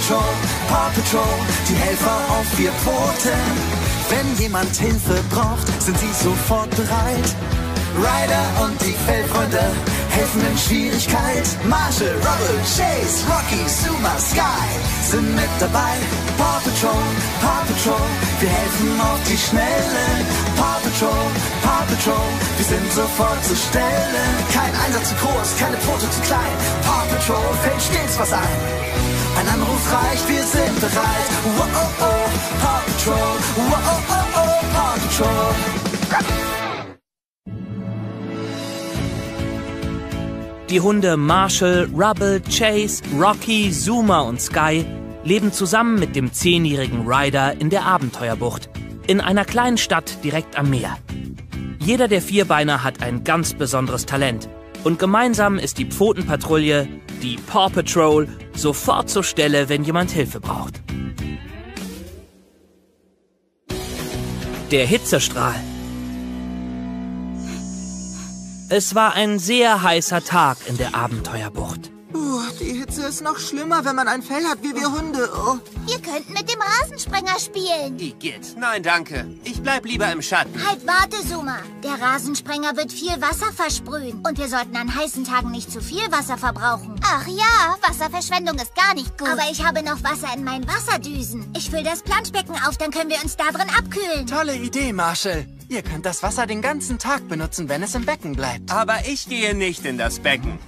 Paw Patrol, die Helfer auf 4 Pfoten. Wenn jemand Hilfe braucht, sind sie sofort bereit. Ryder und die Fellfreunde helfen in Schwierigkeit. Marshall, Rubble, Chase, Rocky, Zuma, Sky sind mit dabei. Paw Patrol, wir helfen auf die Schnelle. Paw Patrol, wir sind sofort zur Stelle. Kein Einsatz zu groß, keine Pfote zu klein. Paw Patrol fällt stets was ein. Ein Anruf reicht, wir sind bereit. Wow, oh, oh, Paw Patrol, wow, oh, oh, oh, Paw Patrol. Die Hunde Marshall, Rubble, Chase, Rocky, Zuma und Sky leben zusammen mit dem 10-jährigen Ryder in der Abenteuerbucht, in einer kleinen Stadt direkt am Meer. Jeder der Vierbeiner hat ein ganz besonderes Talent und gemeinsam ist die Pfotenpatrouille, die Paw Patrol, sofort zur Stelle, wenn jemand Hilfe braucht. Der Hitzestrahl. Es war ein sehr heißer Tag in der Abenteuerbucht. Die Hitze ist noch schlimmer, wenn man ein Fell hat wie wir Hunde. Oh. Wir könnten mit dem Rasensprenger spielen. Igitt, nein danke. Ich bleib lieber im Schatten. Halt, warte, Zuma. Der Rasensprenger wird viel Wasser versprühen. Und wir sollten an heißen Tagen nicht zu viel Wasser verbrauchen. Ach ja, Wasserverschwendung ist gar nicht gut. Aber ich habe noch Wasser in meinen Wasserdüsen. Ich fülle das Planschbecken auf, dann können wir uns da drin abkühlen. Tolle Idee, Marshall. Ihr könnt das Wasser den ganzen Tag benutzen, wenn es im Becken bleibt. Aber ich gehe nicht in das Becken.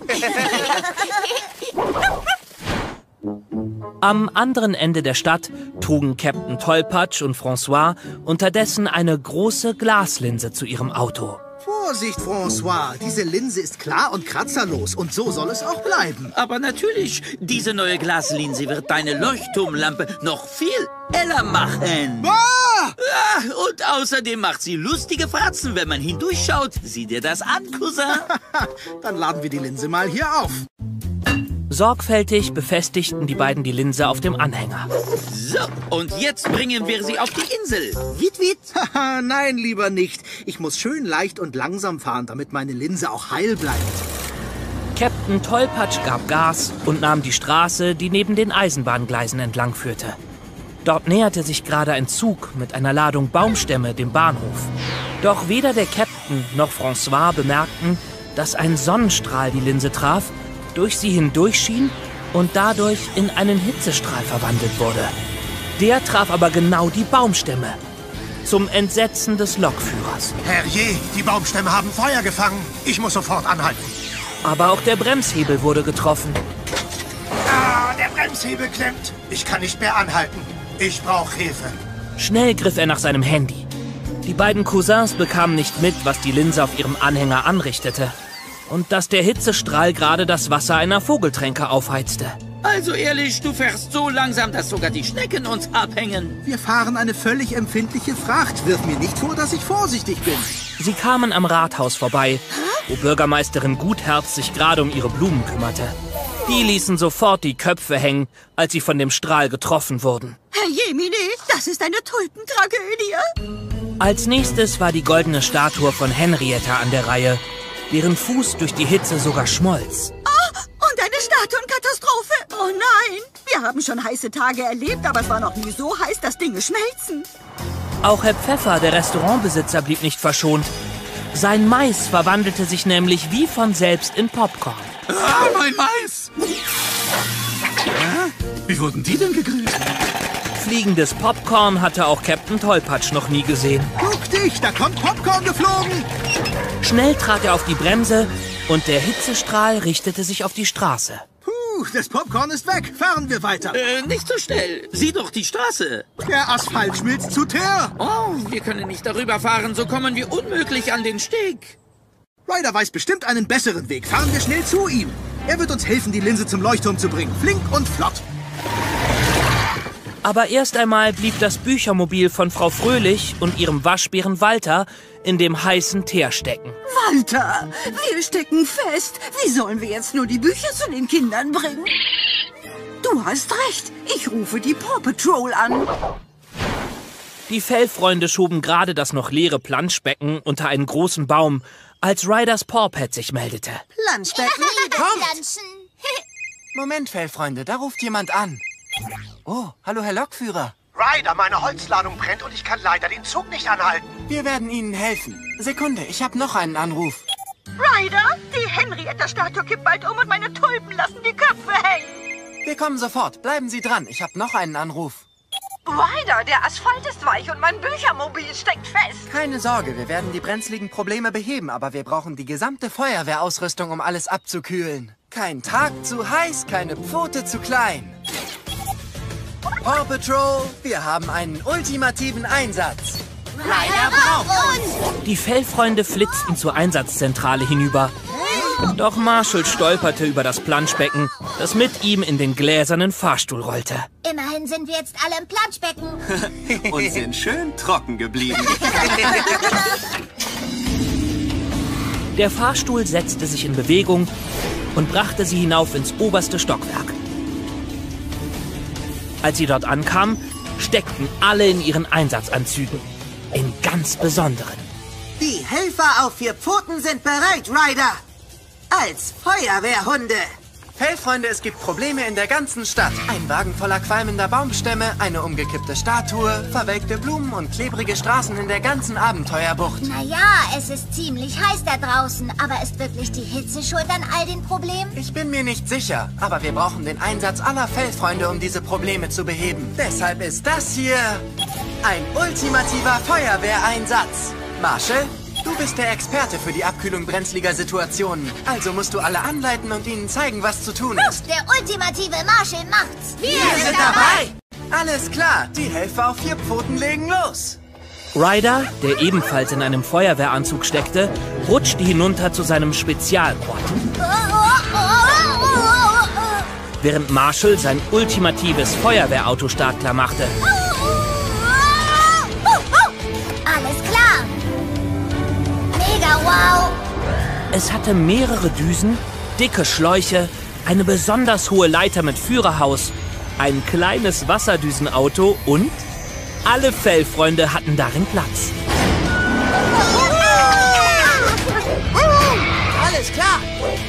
Am anderen Ende der Stadt trugen Captain Tollpatsch und François unterdessen eine große Glaslinse zu ihrem Auto. Vorsicht, François. Diese Linse ist klar und kratzerlos und so soll es auch bleiben. Aber natürlich, diese neue Glaslinse wird deine Leuchtturmlampe noch viel heller machen. Ah! Und außerdem macht sie lustige Fratzen, wenn man hindurchschaut. Sieh dir das an, Cousin. Dann laden wir die Linse mal hier auf. Sorgfältig befestigten die beiden die Linse auf dem Anhänger. So, und jetzt bringen wir sie auf die Insel. Witt, witt. Haha, nein, lieber nicht. Ich muss schön leicht und langsam fahren, damit meine Linse auch heil bleibt. Captain Tollpatsch gab Gas und nahm die Straße, die neben den Eisenbahngleisen entlang führte. Dort näherte sich gerade ein Zug mit einer Ladung Baumstämme dem Bahnhof. Doch weder der Captain noch François bemerkten, dass ein Sonnenstrahl die Linse traf, durch sie hindurchschien und dadurch in einen Hitzestrahl verwandelt wurde. Der traf aber genau die Baumstämme. Zum Entsetzen des Lokführers. Herrje, die Baumstämme haben Feuer gefangen. Ich muss sofort anhalten. Aber auch der Bremshebel wurde getroffen. Ah, der Bremshebel klemmt. Ich kann nicht mehr anhalten. Ich brauche Hilfe. Schnell griff er nach seinem Handy. Die beiden Cousins bekamen nicht mit, was die Linse auf ihrem Anhänger anrichtete. Und dass der Hitzestrahl gerade das Wasser einer Vogeltränke aufheizte. Also ehrlich, du fährst so langsam, dass sogar die Schnecken uns abhängen. Wir fahren eine völlig empfindliche Fracht. Wirf mir nicht vor, dass ich vorsichtig bin. Sie kamen am Rathaus vorbei, wo Bürgermeisterin Gutherz sich gerade um ihre Blumen kümmerte. Die ließen sofort die Köpfe hängen, als sie von dem Strahl getroffen wurden. Herr Jemine, das ist eine Tulpentragödie. Als nächstes war die goldene Statue von Henrietta an der Reihe, deren Fuß durch die Hitze sogar schmolz. Und eine Statuenkatastrophe. Oh nein, wir haben schon heiße Tage erlebt, aber es war noch nie so heiß, dass Dinge schmelzen. Auch Herr Pfeffer, der Restaurantbesitzer, blieb nicht verschont. Sein Mais verwandelte sich nämlich wie von selbst in Popcorn. Ah, mein Mais! Wie wurden die denn gegrillt? Fliegendes Popcorn hatte auch Captain Tollpatsch noch nie gesehen. Guck dich, da kommt Popcorn geflogen. Schnell trat er auf die Bremse und der Hitzestrahl richtete sich auf die Straße. Puh, das Popcorn ist weg. Fahren wir weiter. Nicht so schnell. Sieh doch die Straße. Der Asphalt schmilzt zu Teer. Oh, wir können nicht darüber fahren, so kommen wir unmöglich an den Steg. Ryder weiß bestimmt einen besseren Weg. Fahren wir schnell zu ihm. Er wird uns helfen, die Linse zum Leuchtturm zu bringen. Flink und flott. Aber erst einmal blieb das Büchermobil von Frau Fröhlich und ihrem Waschbären Walter in dem heißen Teer stecken. Walter, wir stecken fest. Wie sollen wir jetzt nur die Bücher zu den Kindern bringen? Du hast recht. Ich rufe die Paw Patrol an. Die Fellfreunde schoben gerade das noch leere Planschbecken unter einen großen Baum, als Ryders Pawpad sich meldete. Planschbecken. Planschen. Moment, Fellfreunde, da ruft jemand an. Oh, hallo Herr Lokführer. Ryder, meine Holzladung brennt und ich kann leider den Zug nicht anhalten. Wir werden Ihnen helfen. Sekunde, ich habe noch einen Anruf. Ryder, die Henrietta-Statue kippt bald um und meine Tulpen lassen die Köpfe hängen. Wir kommen sofort. Bleiben Sie dran. Ich habe noch einen Anruf. Ryder, der Asphalt ist weich und mein Büchermobil steckt fest. Keine Sorge, wir werden die brenzligen Probleme beheben, aber wir brauchen die gesamte Feuerwehrausrüstung, um alles abzukühlen. Kein Tag zu heiß, keine Pfote zu klein. Paw Patrol, wir haben einen ultimativen Einsatz. Ryder braucht uns! Die Fellfreunde flitzten zur Einsatzzentrale hinüber. Doch Marshall stolperte über das Planschbecken, das mit ihm in den gläsernen Fahrstuhl rollte. Immerhin sind wir jetzt alle im Planschbecken. Und sind schön trocken geblieben. Der Fahrstuhl setzte sich in Bewegung und brachte sie hinauf ins oberste Stockwerk. Als sie dort ankamen, steckten alle in ihren Einsatzanzügen. In ganz besonderen. Die Helfer auf 4 Pfoten sind bereit, Ryder. Als Feuerwehrhunde. Hey Freunde, es gibt Probleme in der ganzen Stadt. Ein Wagen voller qualmender Baumstämme, eine umgekippte Statue, verwelkte Blumen und klebrige Straßen in der ganzen Abenteuerbucht. Naja, es ist ziemlich heiß da draußen. Aber ist wirklich die Hitze schuld an all den Problemen? Ich bin mir nicht sicher, aber wir brauchen den Einsatz aller Fellfreunde, um diese Probleme zu beheben. Deshalb ist das hier ein ultimativer Feuerwehreinsatz. Marshall, du bist der Experte für die Abkühlung brenzliger Situationen. Also musst du alle anleiten und ihnen zeigen, was zu tun ist. Der ultimative Marshall macht's. Wir sind dabei! Alles klar, die Helfer auf 4 Pfoten legen los. Ryder, der ebenfalls in einem Feuerwehranzug steckte, rutschte hinunter zu seinem Spezialquad. Während Marshall sein ultimatives Feuerwehrauto startklar machte. Alles klar. Mega wow. Es hatte mehrere Düsen, dicke Schläuche, eine besonders hohe Leiter mit Führerhaus, ein kleines Wasserdüsenauto und alle Fellfreunde hatten darin Platz. Alles klar.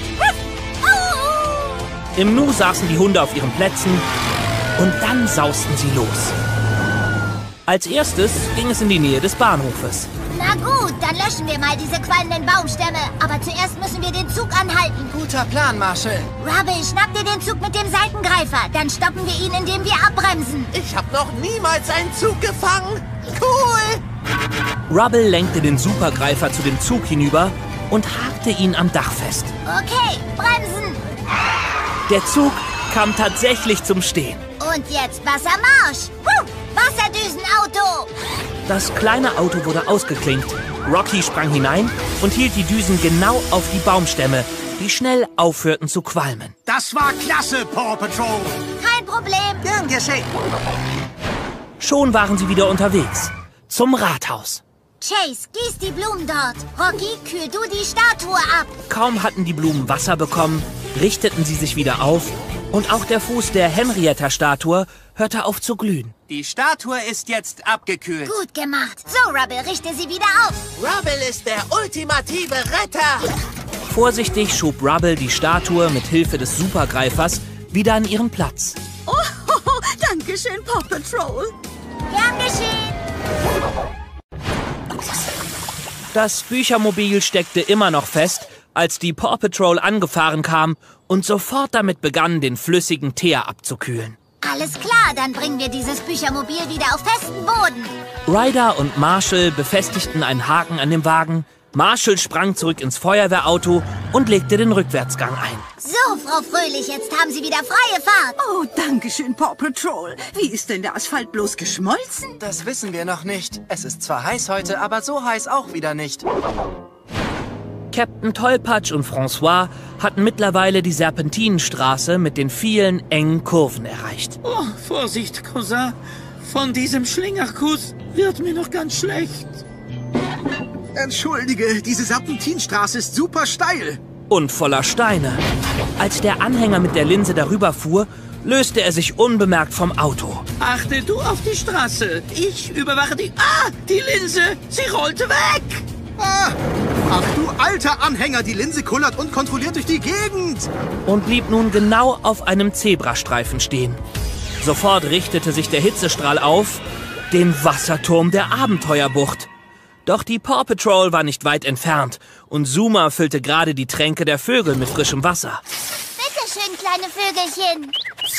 Im Nu saßen die Hunde auf ihren Plätzen und dann sausten sie los. Als erstes ging es in die Nähe des Bahnhofes. Na gut, dann löschen wir mal diese qualmenden Baumstämme. Aber zuerst müssen wir den Zug anhalten. Guter Plan, Marshall. Rubble, schnapp dir den Zug mit dem Seitengreifer. Dann stoppen wir ihn, indem wir abbremsen. Ich habe noch niemals einen Zug gefangen. Cool. Rubble lenkte den Supergreifer zu dem Zug hinüber und hakte ihn am Dach fest. Okay, bremsen. Der Zug kam tatsächlich zum Stehen. Und jetzt Wassermarsch. Wasserdüsenauto. Das kleine Auto wurde ausgeklinkt. Rocky sprang hinein und hielt die Düsen genau auf die Baumstämme, die schnell aufhörten zu qualmen. Das war klasse, Paw Patrol. Kein Problem. Gern geschehen. Schon waren sie wieder unterwegs. Zum Rathaus. Chase, gieß die Blumen dort. Rocky, kühl du die Statue ab. Kaum hatten die Blumen Wasser bekommen, richteten sie sich wieder auf und auch der Fuß der Henrietta-Statue hörte auf zu glühen. Die Statue ist jetzt abgekühlt. Gut gemacht. So, Rubble, richte sie wieder auf. Rubble ist der ultimative Retter. Vorsichtig schob Rubble die Statue mit Hilfe des Supergreifers wieder an ihren Platz. Oh, danke schön, Paw Patrol. Gern geschehen. Das Büchermobil steckte immer noch fest, als die Paw Patrol angefahren kam und sofort damit begann, den flüssigen Teer abzukühlen. Alles klar, dann bringen wir dieses Büchermobil wieder auf festen Boden. Ryder und Marshall befestigten einen Haken an dem Wagen. Marshall sprang zurück ins Feuerwehrauto und legte den Rückwärtsgang ein. So, Frau Fröhlich, jetzt haben Sie wieder freie Fahrt. Oh, danke schön, Paw Patrol. Wie ist denn der Asphalt bloß geschmolzen? Das wissen wir noch nicht. Es ist zwar heiß heute, aber so heiß auch wieder nicht. Captain Tollpatsch und François hatten mittlerweile die Serpentinenstraße mit den vielen engen Kurven erreicht. Oh, Vorsicht, Cousin. Von diesem Schlingerkuss wird mir noch ganz schlecht. Entschuldige, diese Serpentinstraße ist super steil. Und voller Steine. Als der Anhänger mit der Linse darüber fuhr, löste er sich unbemerkt vom Auto. Achte du auf die Straße. Ich überwache die... Ah, die Linse! Sie rollte weg! Ah, ach du alter Anhänger, die Linse kullert unkontrolliert durch die Gegend. Und blieb nun genau auf einem Zebrastreifen stehen. Sofort richtete sich der Hitzestrahl auf den Wasserturm der Abenteuerbucht. Doch die Paw Patrol war nicht weit entfernt und Zuma füllte gerade die Tränke der Vögel mit frischem Wasser. Bitte schön, kleine Vögelchen.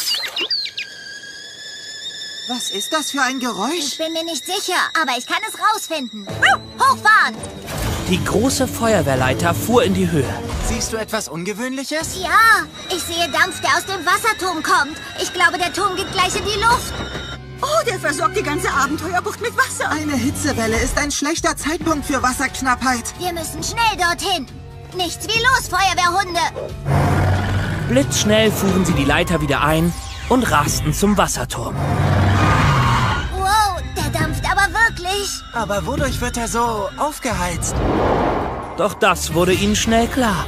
Was ist das für ein Geräusch? Ich bin mir nicht sicher, aber ich kann es rausfinden. Hochfahren! Die große Feuerwehrleiter fuhr in die Höhe. Siehst du etwas Ungewöhnliches? Ja, ich sehe Dampf, der aus dem Wasserturm kommt. Ich glaube, der Turm geht gleich in die Luft. Oh, der versorgt die ganze Abenteuerbucht mit Wasser. Eine Hitzewelle ist ein schlechter Zeitpunkt für Wasserknappheit. Wir müssen schnell dorthin. Nichts wie los, Feuerwehrhunde. Blitzschnell fuhren sie die Leiter wieder ein und rasten zum Wasserturm. Wow, der dampft aber wirklich. Aber wodurch wird er so aufgeheizt? Doch das wurde ihnen schnell klar.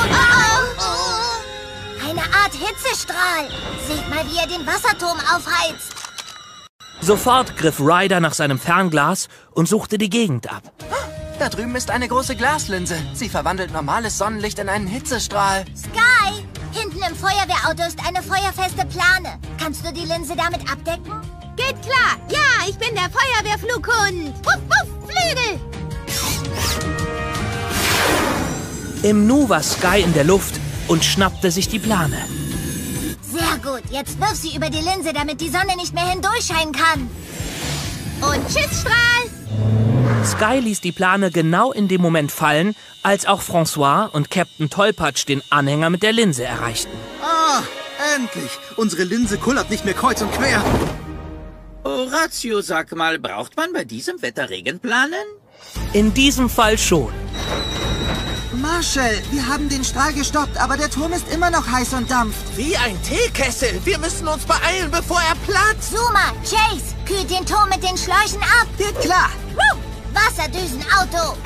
Eine Art Hitzestrahl. Seht mal, wie er den Wasserturm aufheizt. Sofort griff Ryder nach seinem Fernglas und suchte die Gegend ab. Da drüben ist eine große Glaslinse. Sie verwandelt normales Sonnenlicht in einen Hitzestrahl. Sky, hinten im Feuerwehrauto ist eine feuerfeste Plane. Kannst du die Linse damit abdecken? Geht klar. Ja, ich bin der Feuerwehrflughund. Wuff, wuff, Flügel. Im Nu war Sky in der Luft und schnappte sich die Plane. Sehr gut. Jetzt wirf sie über die Linse, damit die Sonne nicht mehr hindurchscheinen kann. Und tschüss, Strahl. Sky ließ die Plane genau in dem Moment fallen, als auch François und Captain Tollpatsch den Anhänger mit der Linse erreichten. Ah, endlich. Unsere Linse kullert nicht mehr kreuz und quer. Horatio, sag mal, braucht man bei diesem Wetter Regenplanen? In diesem Fall schon. Marshall, wir haben den Strahl gestoppt, aber der Turm ist immer noch heiß und dampft. Wie ein Teekessel. Wir müssen uns beeilen, bevor er platzt. Zuma, Chase, kühlt den Turm mit den Schläuchen ab. Geht klar. Wasserdüsenauto.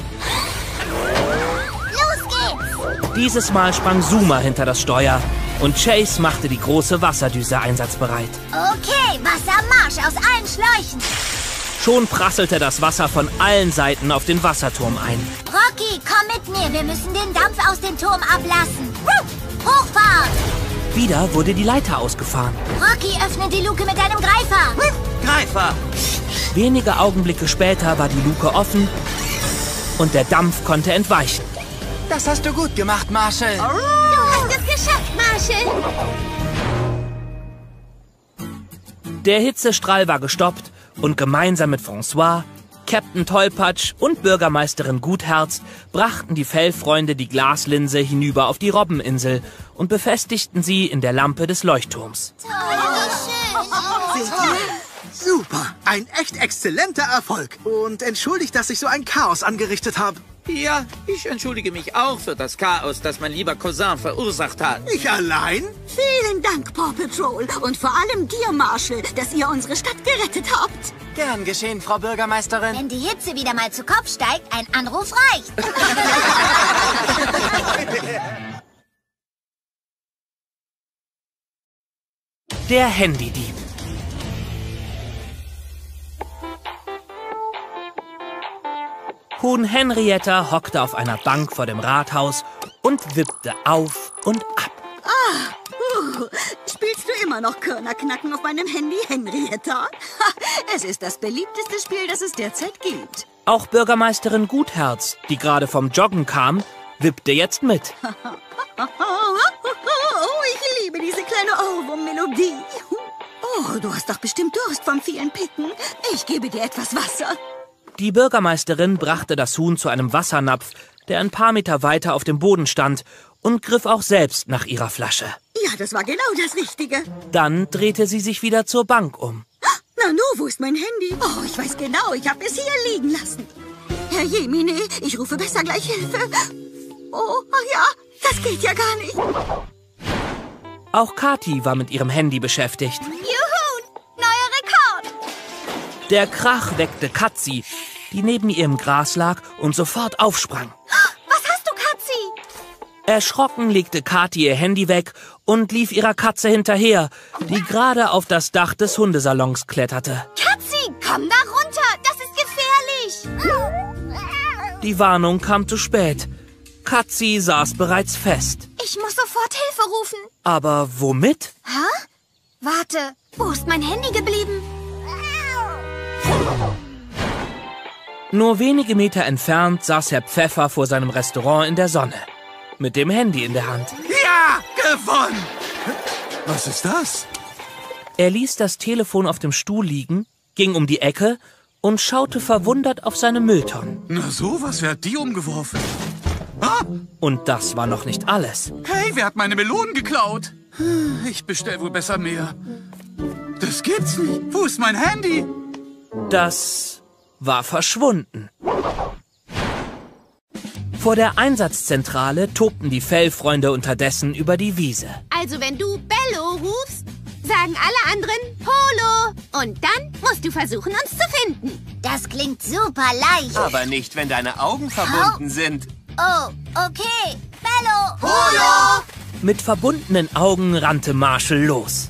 Los geht's. Dieses Mal sprang Zuma hinter das Steuer und Chase machte die große Wasserdüse einsatzbereit. Okay, Wassermarsch aus allen Schläuchen. Schon prasselte das Wasser von allen Seiten auf den Wasserturm ein. Rocky, komm mit mir. Wir müssen den Dampf aus dem Turm ablassen. Hochfahren! Wieder wurde die Leiter ausgefahren. Rocky, öffne die Luke mit deinem Greifer. Greifer! Wenige Augenblicke später war die Luke offen und der Dampf konnte entweichen. Das hast du gut gemacht, Marshall. Du hast es geschafft, Marshall. Der Hitzestrahl war gestoppt und gemeinsam mit François, Captain Tollpatsch und Bürgermeisterin Gutherz brachten die Fellfreunde die Glaslinse hinüber auf die Robbeninsel und befestigten sie in der Lampe des Leuchtturms. Seht ihr? Super, ein echt exzellenter Erfolg. Und entschuldigt, dass ich so ein Chaos angerichtet habe. Ja, ich entschuldige mich auch für das Chaos, das mein lieber Cousin verursacht hat. Ich allein? Vielen Dank, Paw Patrol. Und vor allem dir, Marshall, dass ihr unsere Stadt gerettet habt. Gern geschehen, Frau Bürgermeisterin. Wenn die Hitze wieder mal zu Kopf steigt, ein Anruf reicht. Der Handydieb. Huhn Henrietta hockte auf einer Bank vor dem Rathaus und wippte auf und ab. Spielst du immer noch Körnerknacken auf meinem Handy, Henrietta? Es ist das beliebteste Spiel, das es derzeit gibt. Auch Bürgermeisterin Gutherz, die gerade vom Joggen kam, wippte jetzt mit. Oh, ich liebe diese kleine Ohrwurm-Melodie. Oh, du hast doch bestimmt Durst vom vielen Picken. Ich gebe dir etwas Wasser. Die Bürgermeisterin brachte das Huhn zu einem Wassernapf, der ein paar Meter weiter auf dem Boden stand, und griff auch selbst nach ihrer Flasche. Ja, das war genau das Richtige. Dann drehte sie sich wieder zur Bank um. Nanu, wo ist mein Handy? Oh, ich weiß genau, ich habe es hier liegen lassen. Herr Jemine, ich rufe besser gleich Hilfe. Oh, ach ja, das geht ja gar nicht. Auch Kathi war mit ihrem Handy beschäftigt. Juhu, neuer Rekord. Der Krach weckte Katzi, die neben ihr im Gras lag und sofort aufsprang. Was hast du, Katzi? Erschrocken legte Kathi ihr Handy weg und lief ihrer Katze hinterher, die gerade auf das Dach des Hundesalons kletterte. Katzi, komm da runter, das ist gefährlich. Die Warnung kam zu spät. Katzi saß bereits fest. Ich muss sofort Hilfe rufen. Aber womit? Hä? Warte, Wo ist mein Handy geblieben? Nur wenige Meter entfernt saß Herr Pfeffer vor seinem Restaurant in der Sonne. Mit dem Handy in der Hand. Ja, gewonnen! Was ist das? Er ließ das Telefon auf dem Stuhl liegen, ging um die Ecke und schaute verwundert auf seine Mülltonnen. Na sowas, wer hat die umgeworfen? Ah! Und das war noch nicht alles. Hey, wer hat meine Melonen geklaut? Ich bestell wohl besser mehr. Das gibt's nicht. Wo ist mein Handy? Das war verschwunden. Vor der Einsatzzentrale tobten die Fellfreunde unterdessen über die Wiese. Also wenn du Bello rufst, sagen alle anderen Polo. Und dann musst du versuchen, uns zu finden. Das klingt super leicht. Aber nicht, wenn deine Augen verbunden sind. Oh, okay. Bello! Polo! Mit verbundenen Augen rannte Marshall los.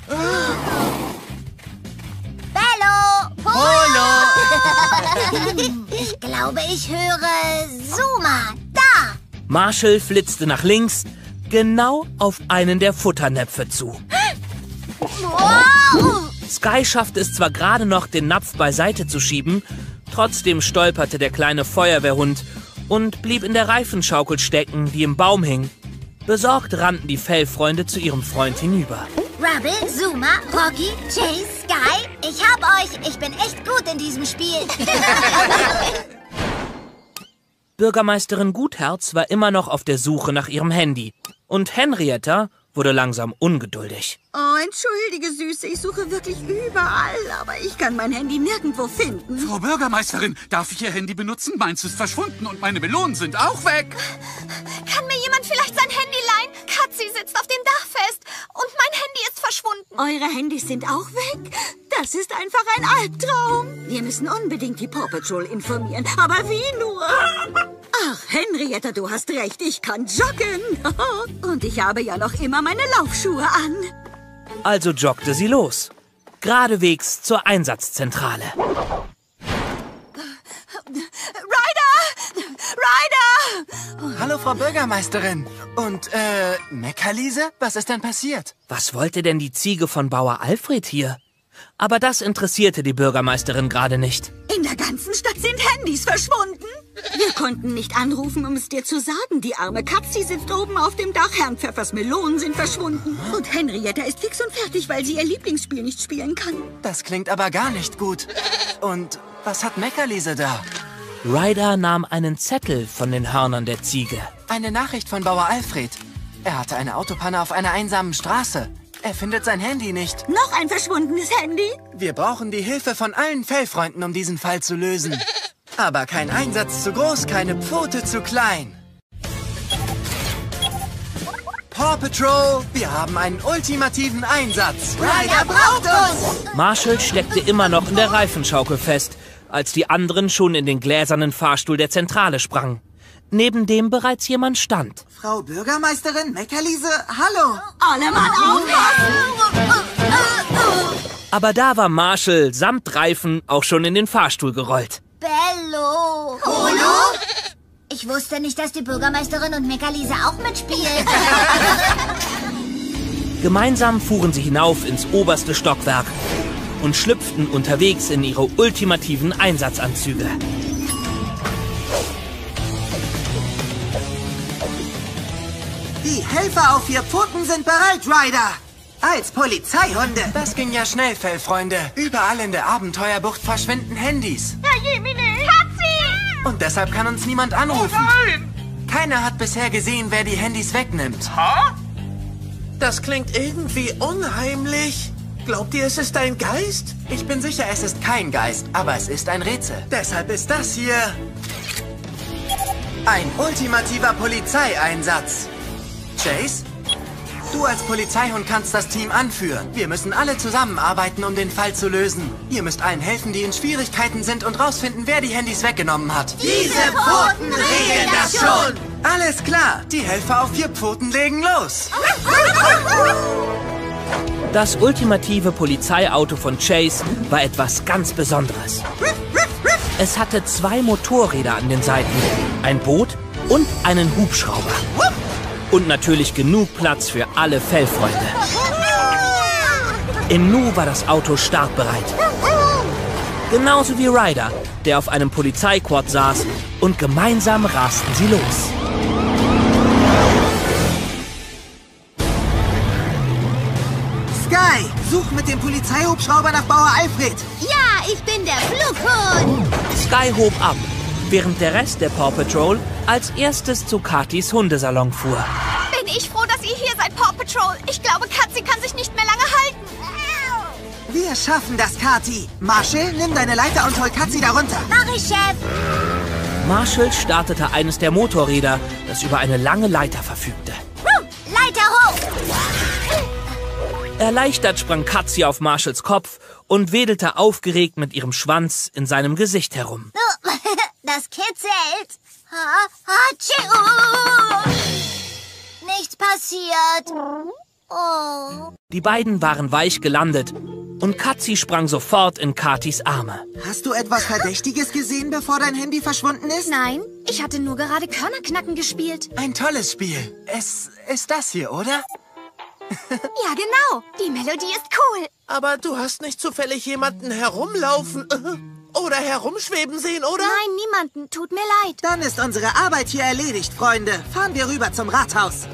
Bello! Polo! Ich glaube, ich höre Zuma. Da! Marshall flitzte nach links, genau auf einen der Futternäpfe zu. Wow! Sky schaffte es zwar gerade noch, den Napf beiseite zu schieben, trotzdem stolperte der kleine Feuerwehrhund und blieb in der Reifenschaukel stecken, die im Baum hing. Besorgt rannten die Fellfreunde zu ihrem Freund hinüber. Rubble, Zuma, Rocky, Chase, Sky, ich hab euch. Ich bin echt gut in diesem Spiel. Bürgermeisterin Gutherz war immer noch auf der Suche nach ihrem Handy. Und Henrietta wurde langsam ungeduldig. Oh, entschuldige, Süße, ich suche wirklich überall, aber ich kann mein Handy nirgendwo finden. Frau Bürgermeisterin, darf ich Ihr Handy benutzen? Meins ist verschwunden und meine Melonen sind auch weg. Kann mir jemand vielleicht sein Handy leihen? Katzi sitzt auf dem Dach fest und mein Handy ist verschwunden. Eure Handys sind auch weg? Das ist einfach ein Albtraum. Wir müssen unbedingt die Paw Patrol informieren. Aber wie nur? Ach, Henrietta, du hast recht. Ich kann joggen. Und ich habe ja noch immer meine Laufschuhe an. Also joggte sie los. Geradewegs zur Einsatzzentrale. Ryder! Hallo, Frau Bürgermeisterin. Und, Meckerliese? Was ist denn passiert? Was wollte denn die Ziege von Bauer Alfred hier? Aber das interessierte die Bürgermeisterin gerade nicht. In der ganzen Stadt sind Handys verschwunden. Wir konnten nicht anrufen, um es dir zu sagen. Die arme Katzi sitzt oben auf dem Dach. Herrn Pfeffers Melonen sind verschwunden. Und Henrietta ist fix und fertig, weil sie ihr Lieblingsspiel nicht spielen kann. Das klingt aber gar nicht gut. Und was hat Meckerliese da? Ryder nahm einen Zettel von den Hörnern der Ziege. Eine Nachricht von Bauer Alfred. Er hatte eine Autopanne auf einer einsamen Straße. Er findet sein Handy nicht. Noch ein verschwundenes Handy? Wir brauchen die Hilfe von allen Fellfreunden, um diesen Fall zu lösen. Aber kein Einsatz zu groß, keine Pfote zu klein. Paw Patrol, wir haben einen ultimativen Einsatz. Ryder braucht uns! Marshall steckte immer noch in der Reifenschaukel fest, als die anderen schon in den gläsernen Fahrstuhl der Zentrale sprangen, neben dem bereits jemand stand. Frau Bürgermeisterin, Meckerliese, hallo! Alle Mann aufpassen! Aber da war Marshall samt Reifen auch schon in den Fahrstuhl gerollt. Bello! Polo? Ich wusste nicht, dass die Bürgermeisterin und Meckerliese auch mitspielen. Gemeinsam fuhren sie hinauf ins oberste Stockwerk und schlüpften unterwegs in ihre ultimativen Einsatzanzüge. Die Helfer auf 4 Pfoten sind bereit, Ryder! Als Polizeihunde! Das ging ja schnell, Fellfreunde. Überall in der Abenteuerbucht verschwinden Handys. Herr Jemine! Katzi! Und deshalb kann uns niemand anrufen. Oh nein! Keiner hat bisher gesehen, wer die Handys wegnimmt. Ha? Das klingt irgendwie unheimlich. Glaubt ihr, es ist ein Geist? Ich bin sicher, es ist kein Geist, aber es ist ein Rätsel. Deshalb ist das hier ein ultimativer Polizeieinsatz. Chase, du als Polizeihund kannst das Team anführen. Wir müssen alle zusammenarbeiten, um den Fall zu lösen. Ihr müsst allen helfen, die in Schwierigkeiten sind und rausfinden, wer die Handys weggenommen hat. Diese Pfoten regeln das schon! Alles klar, die Helfer auf 4 Pfoten legen los. Das ultimative Polizeiauto von Chase war etwas ganz Besonderes. Es hatte 2 Motorräder an den Seiten, ein Boot und einen Hubschrauber. Und natürlich genug Platz für alle Fellfreunde. Im Nu war das Auto startbereit. Genauso wie Ryder, der auf einem Polizeiquad saß, und gemeinsam rasten sie los. Sky, such mit dem Polizeihubschrauber nach Bauer Alfred. Ja, ich bin der Flughund. Sky hob ab, während der Rest der Paw Patrol als erstes zu Katis Hundesalon fuhr. Bin ich froh, dass ihr hier seid, Paw Patrol. Ich glaube, Katzi kann sich nicht mehr lange halten. Wir schaffen das, Kati. Marshall, nimm deine Leiter und hol Katzi da runter. Mach ich, Chef. Marshall startete eines der Motorräder, das über eine lange Leiter verfügte. Leiter hoch. Erleichtert sprang Katzi auf Marshalls Kopf und wedelte aufgeregt mit ihrem Schwanz in seinem Gesicht herum. Das kitzelt. Nichts passiert. Oh. Die beiden waren weich gelandet und Katzi sprang sofort in Katis Arme. Hast du etwas Verdächtiges gesehen, bevor dein Handy verschwunden ist? Nein, ich hatte nur gerade Körnerknacken gespielt. Ein tolles Spiel. Es ist das hier, oder? Ja, genau. Die Melodie ist cool. Aber du hast nicht zufällig jemanden herumlaufen oder herumschweben sehen, oder? Nein, niemanden. Tut mir leid. Dann ist unsere Arbeit hier erledigt, Freunde. Fahren wir rüber zum Rathaus.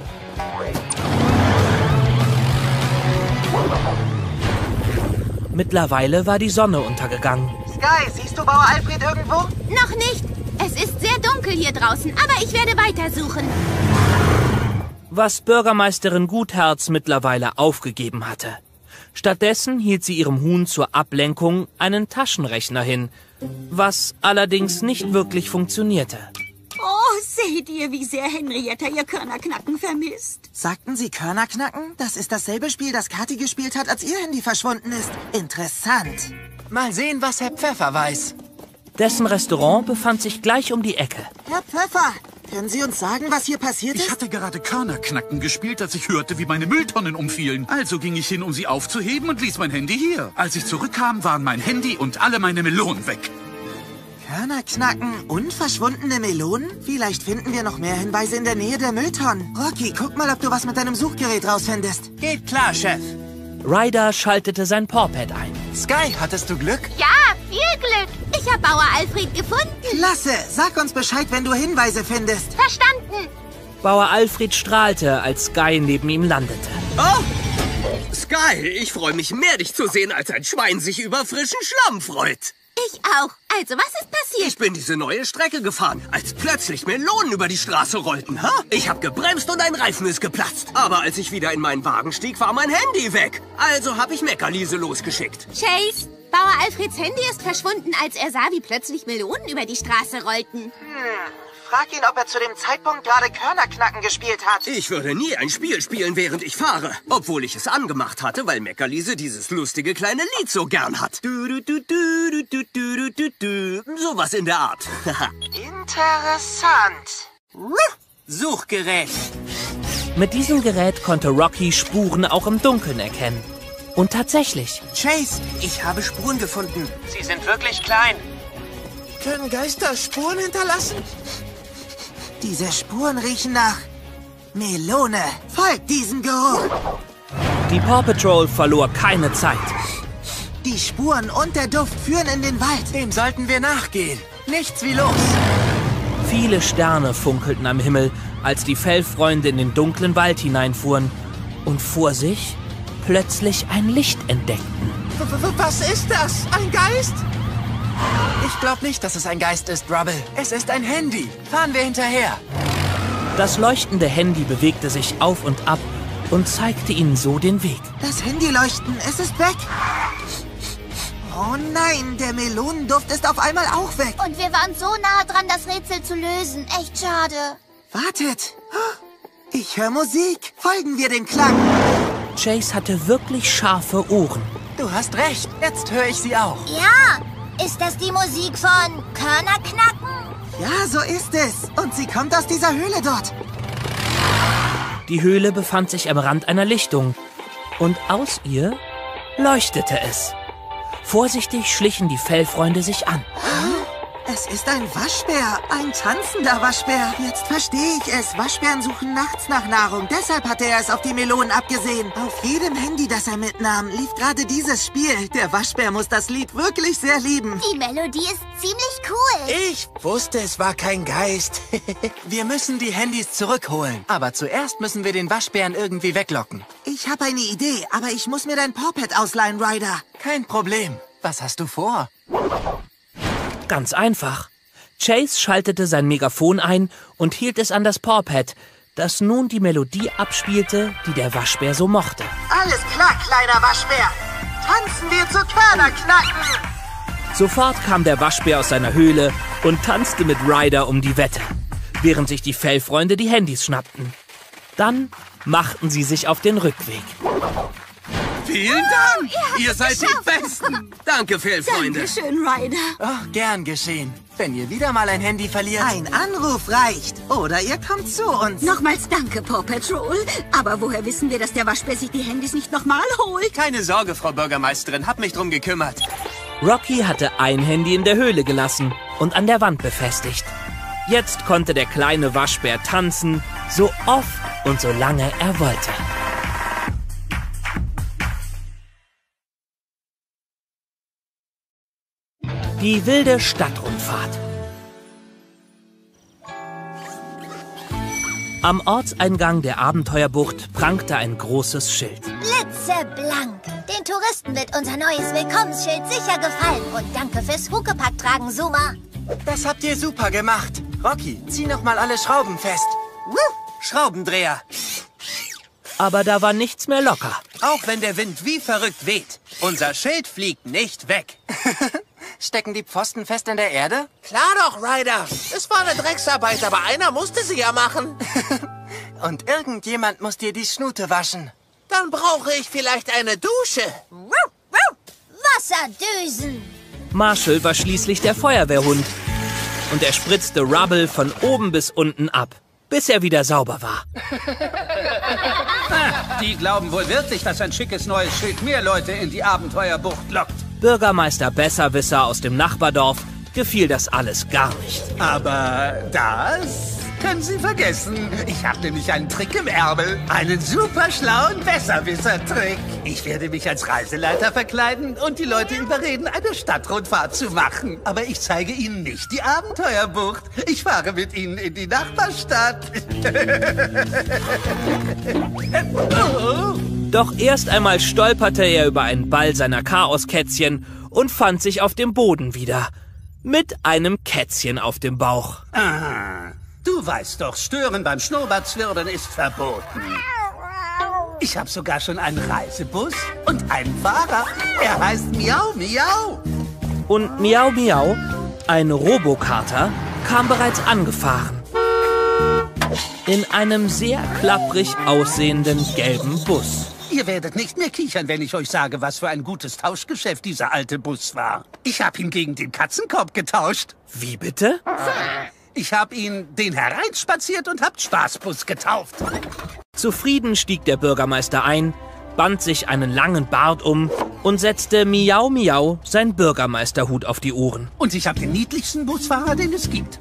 Mittlerweile war die Sonne untergegangen. Sky, siehst du Bauer Alfred irgendwo? Noch nicht. Es ist sehr dunkel hier draußen, aber ich werde weitersuchen. Was Bürgermeisterin Gutherz mittlerweile aufgegeben hatte. Stattdessen hielt sie ihrem Huhn zur Ablenkung einen Taschenrechner hin, was allerdings nicht wirklich funktionierte. Oh, seht ihr, wie sehr Henrietta ihr Körnerknacken vermisst? Sagten Sie Körnerknacken? Das ist dasselbe Spiel, das Kathi gespielt hat, als ihr Handy verschwunden ist. Interessant. Mal sehen, was Herr Pfeffer weiß. Dessen Restaurant befand sich gleich um die Ecke. Herr Pfeffer, können Sie uns sagen, was hier passiert ist? Ich hatte gerade Körnerknacken gespielt, als ich hörte, wie meine Mülltonnen umfielen. Also ging ich hin, um sie aufzuheben und ließ mein Handy hier. Als ich zurückkam, waren mein Handy und alle meine Melonen weg. Körnerknacken und verschwundene Melonen? Vielleicht finden wir noch mehr Hinweise in der Nähe der Mülltonnen. Rocky, guck mal, ob du was mit deinem Suchgerät rausfindest. Geht klar, Chef. Ryder schaltete sein Pawpad ein. Sky, hattest du Glück? Ja, viel Glück. Ich habe Bauer Alfred gefunden. Klasse, sag uns Bescheid, wenn du Hinweise findest. Verstanden. Bauer Alfred strahlte, als Sky neben ihm landete. Oh! Sky, ich freue mich mehr, dich zu sehen, als ein Schwein sich über frischen Schlamm freut. Ich auch. Also, was ist passiert? Ich bin diese neue Strecke gefahren, als plötzlich Melonen über die Straße rollten. Ha? Ich habe gebremst und ein Reifen ist geplatzt. Aber als ich wieder in meinen Wagen stieg, war mein Handy weg. Also habe ich Meckerliese losgeschickt. Chase, Bauer Alfreds Handy ist verschwunden, als er sah, wie plötzlich Melonen über die Straße rollten. Frag ihn, ob er zu dem Zeitpunkt gerade Körnerknacken gespielt hat. Ich würde nie ein Spiel spielen, während ich fahre. Obwohl ich es angemacht hatte, weil Meckerliese dieses lustige kleine Lied so gern hat. Sowas in der Art. Interessant. Suchgerät. Mit diesem Gerät konnte Rocky Spuren auch im Dunkeln erkennen. Und tatsächlich. Chase, ich habe Spuren gefunden. Sie sind wirklich klein. Können Geister Spuren hinterlassen? Diese Spuren riechen nach Melone. Folgt diesem Geruch. Die Paw Patrol verlor keine Zeit. Die Spuren und der Duft führen in den Wald. Dem sollten wir nachgehen. Nichts wie los. Viele Sterne funkelten am Himmel, als die Fellfreunde in den dunklen Wald hineinfuhren und vor sich plötzlich ein Licht entdeckten. Was ist das? Ein Geist? Ich glaube nicht, dass es ein Geist ist, Rubble. Es ist ein Handy. Fahren wir hinterher. Das leuchtende Handy bewegte sich auf und ab und zeigte ihnen so den Weg. Das Handyleuchten, es ist weg. Oh nein, der Melonenduft ist auf einmal auch weg. Und wir waren so nah dran, das Rätsel zu lösen. Echt schade. Wartet. Ich höre Musik. Folgen wir dem Klang. Chase hatte wirklich scharfe Ohren. Du hast recht. Jetzt höre ich sie auch. Ja. Ist das die Musik von Körnerknacken? Ja, so ist es. Und sie kommt aus dieser Höhle dort. Die Höhle befand sich am Rand einer Lichtung. Und aus ihr leuchtete es. Vorsichtig schlichen die Fellfreunde sich an. Es Es ist ein Waschbär, ein tanzender Waschbär. Jetzt verstehe ich es. Waschbären suchen nachts nach Nahrung. Deshalb hat er es auf die Melonen abgesehen. Auf jedem Handy, das er mitnahm, lief gerade dieses Spiel. Der Waschbär muss das Lied wirklich sehr lieben. Die Melodie ist ziemlich cool. Ich wusste, es war kein Geist. Wir müssen die Handys zurückholen. Aber zuerst müssen wir den Waschbären irgendwie weglocken. Ich habe eine Idee, aber ich muss mir dein Pawpad ausleihen, Ryder. Kein Problem. Was hast du vor? Ganz einfach. Chase schaltete sein Megafon ein und hielt es an das Pawpad, das nun die Melodie abspielte, die der Waschbär so mochte. Alles klar, kleiner Waschbär. Tanzen wir zu Körnerknacken. Sofort kam der Waschbär aus seiner Höhle und tanzte mit Ryder um die Wette, während sich die Fellfreunde die Handys schnappten. Dann machten sie sich auf den Rückweg. Vielen Dank! Ihr seid die Besten! Danke, Fellfreunde. Dankeschön, Ryder. Oh, gern geschehen. Wenn ihr wieder mal ein Handy verliert... Ein Anruf reicht. Oder ihr kommt zu uns. Nochmals danke, Paw Patrol. Aber woher wissen wir, dass der Waschbär sich die Handys nicht nochmal holt? Keine Sorge, Frau Bürgermeisterin. Hab mich drum gekümmert. Rocky hatte ein Handy in der Höhle gelassen und an der Wand befestigt. Jetzt konnte der kleine Waschbär tanzen, so oft und so lange er wollte. Die wilde Stadtrundfahrt. Am Ortseingang der Abenteuerbucht prangte ein großes Schild. Blitzeblank. Den Touristen wird unser neues Willkommensschild sicher gefallen. Und danke fürs Huckepack tragen, Zuma. Das habt ihr super gemacht. Rocky, zieh noch mal alle Schrauben fest. Schraubendreher. Aber da war nichts mehr locker. Auch wenn der Wind wie verrückt weht. Unser Schild fliegt nicht weg. Stecken die Pfosten fest in der Erde? Klar doch, Ryder. Es war eine Drecksarbeit, aber einer musste sie ja machen. Und irgendjemand muss dir die Schnute waschen. Dann brauche ich vielleicht eine Dusche. Wasserdüsen. Marshall war schließlich der Feuerwehrhund. Und er spritzte Rubble von oben bis unten ab, bis er wieder sauber war. Die glauben wohl wirklich, dass ein schickes neues Schild mehr Leute in die Abenteuerbucht lockt. Bürgermeister Besserwisser aus dem Nachbardorf gefiel das alles gar nicht. Aber das können Sie vergessen. Ich habe nämlich einen Trick im Ärmel. Einen super schlauen Besserwisser-Trick. Ich werde mich als Reiseleiter verkleiden und die Leute überreden, eine Stadtrundfahrt zu machen. Aber ich zeige Ihnen nicht die Abenteuerbucht. Ich fahre mit Ihnen in die Nachbarstadt. Doch erst einmal stolperte er über einen Ball seiner Chaoskätzchen und fand sich auf dem Boden wieder. Mit einem Kätzchen auf dem Bauch. Ah, du weißt doch, Stören beim Schnurrbartzwirbeln ist verboten. Ich habe sogar schon einen Reisebus und einen Fahrer. Er heißt Miau Miau. Und Miau Miau, ein Robokater, kam bereits angefahren. In einem sehr klapprig aussehenden gelben Bus. Ihr werdet nicht mehr kichern, wenn ich euch sage, was für ein gutes Tauschgeschäft dieser alte Bus war. Ich habe ihn gegen den Katzenkorb getauscht. Wie bitte? Ich habe ihn den hereinspaziert und habt Spaßbus getauft. Zufrieden stieg der Bürgermeister ein, band sich einen langen Bart um und setzte Miau Miau sein Bürgermeisterhut auf die Ohren. Und ich habe den niedlichsten Busfahrer, den es gibt.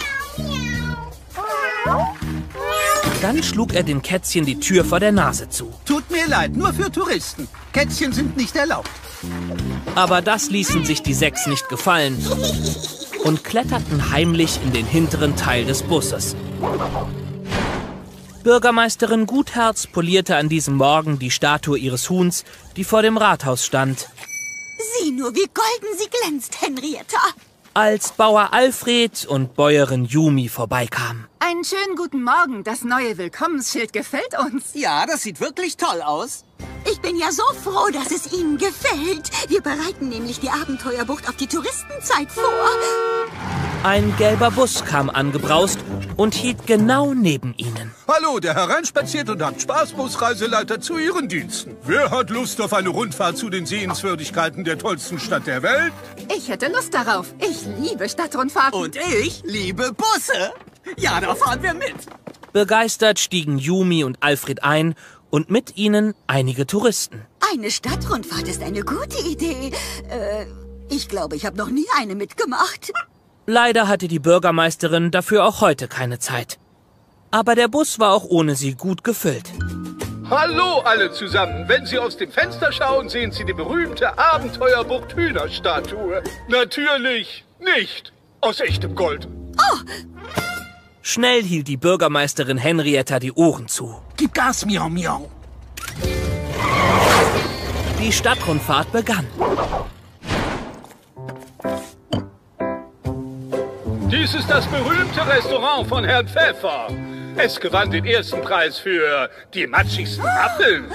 Dann schlug er den Kätzchen die Tür vor der Nase zu. Tut mir leid, nur für Touristen. Kätzchen sind nicht erlaubt. Aber das ließen sich die 6 nicht gefallen und kletterten heimlich in den hinteren Teil des Busses. Bürgermeisterin Gutherz polierte an diesem Morgen die Statue ihres Huhns, die vor dem Rathaus stand. Sieh nur, wie golden sie glänzt, Henrietta. Als Bauer Alfred und Bäuerin Yumi vorbeikamen. Einen schönen guten Morgen. Das neue Willkommensschild gefällt uns. Ja, das sieht wirklich toll aus. Ich bin ja so froh, dass es Ihnen gefällt. Wir bereiten nämlich die Abenteuerbucht auf die Touristenzeit vor. Ein gelber Bus kam angebraust und hielt genau neben ihnen. Hallo, der hereinspaziert und hat Spaßbus-Reiseleiter zu Ihren Diensten. Wer hat Lust auf eine Rundfahrt zu den Sehenswürdigkeiten der tollsten Stadt der Welt? Ich hätte Lust darauf. Ich liebe Stadtrundfahrten. Und ich liebe Busse. Ja, da fahren wir mit. Begeistert stiegen Yumi und Alfred ein und mit ihnen einige Touristen. Eine Stadtrundfahrt ist eine gute Idee. Ich glaube, ich habe noch nie eine mitgemacht. Leider hatte die Bürgermeisterin dafür auch heute keine Zeit. Aber der Bus war auch ohne sie gut gefüllt. Hallo alle zusammen. Wenn Sie aus dem Fenster schauen, sehen Sie die berühmte Abenteuerbucht-Hühnerstatue. Natürlich nicht aus echtem Gold. Oh! Schnell hielt die Bürgermeisterin Henrietta die Ohren zu. Gib Gas, Miau Miau. Die Stadtrundfahrt begann. Dies ist das berühmte Restaurant von Herrn Pfeffer. Es gewann den ersten Preis für die matschigsten Waffeln.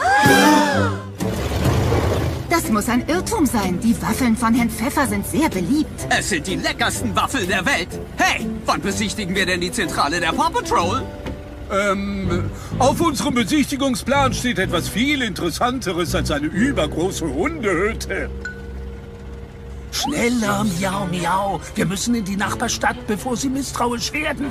Das muss ein Irrtum sein. Die Waffeln von Herrn Pfeffer sind sehr beliebt. Es sind die leckersten Waffeln der Welt. Hey, wann besichtigen wir denn die Zentrale der Paw Patrol? Auf unserem Besichtigungsplan steht etwas viel Interessanteres als eine übergroße Hundehütte. Schneller, Miau Miau. Wir müssen in die Nachbarstadt, bevor sie misstrauisch werden.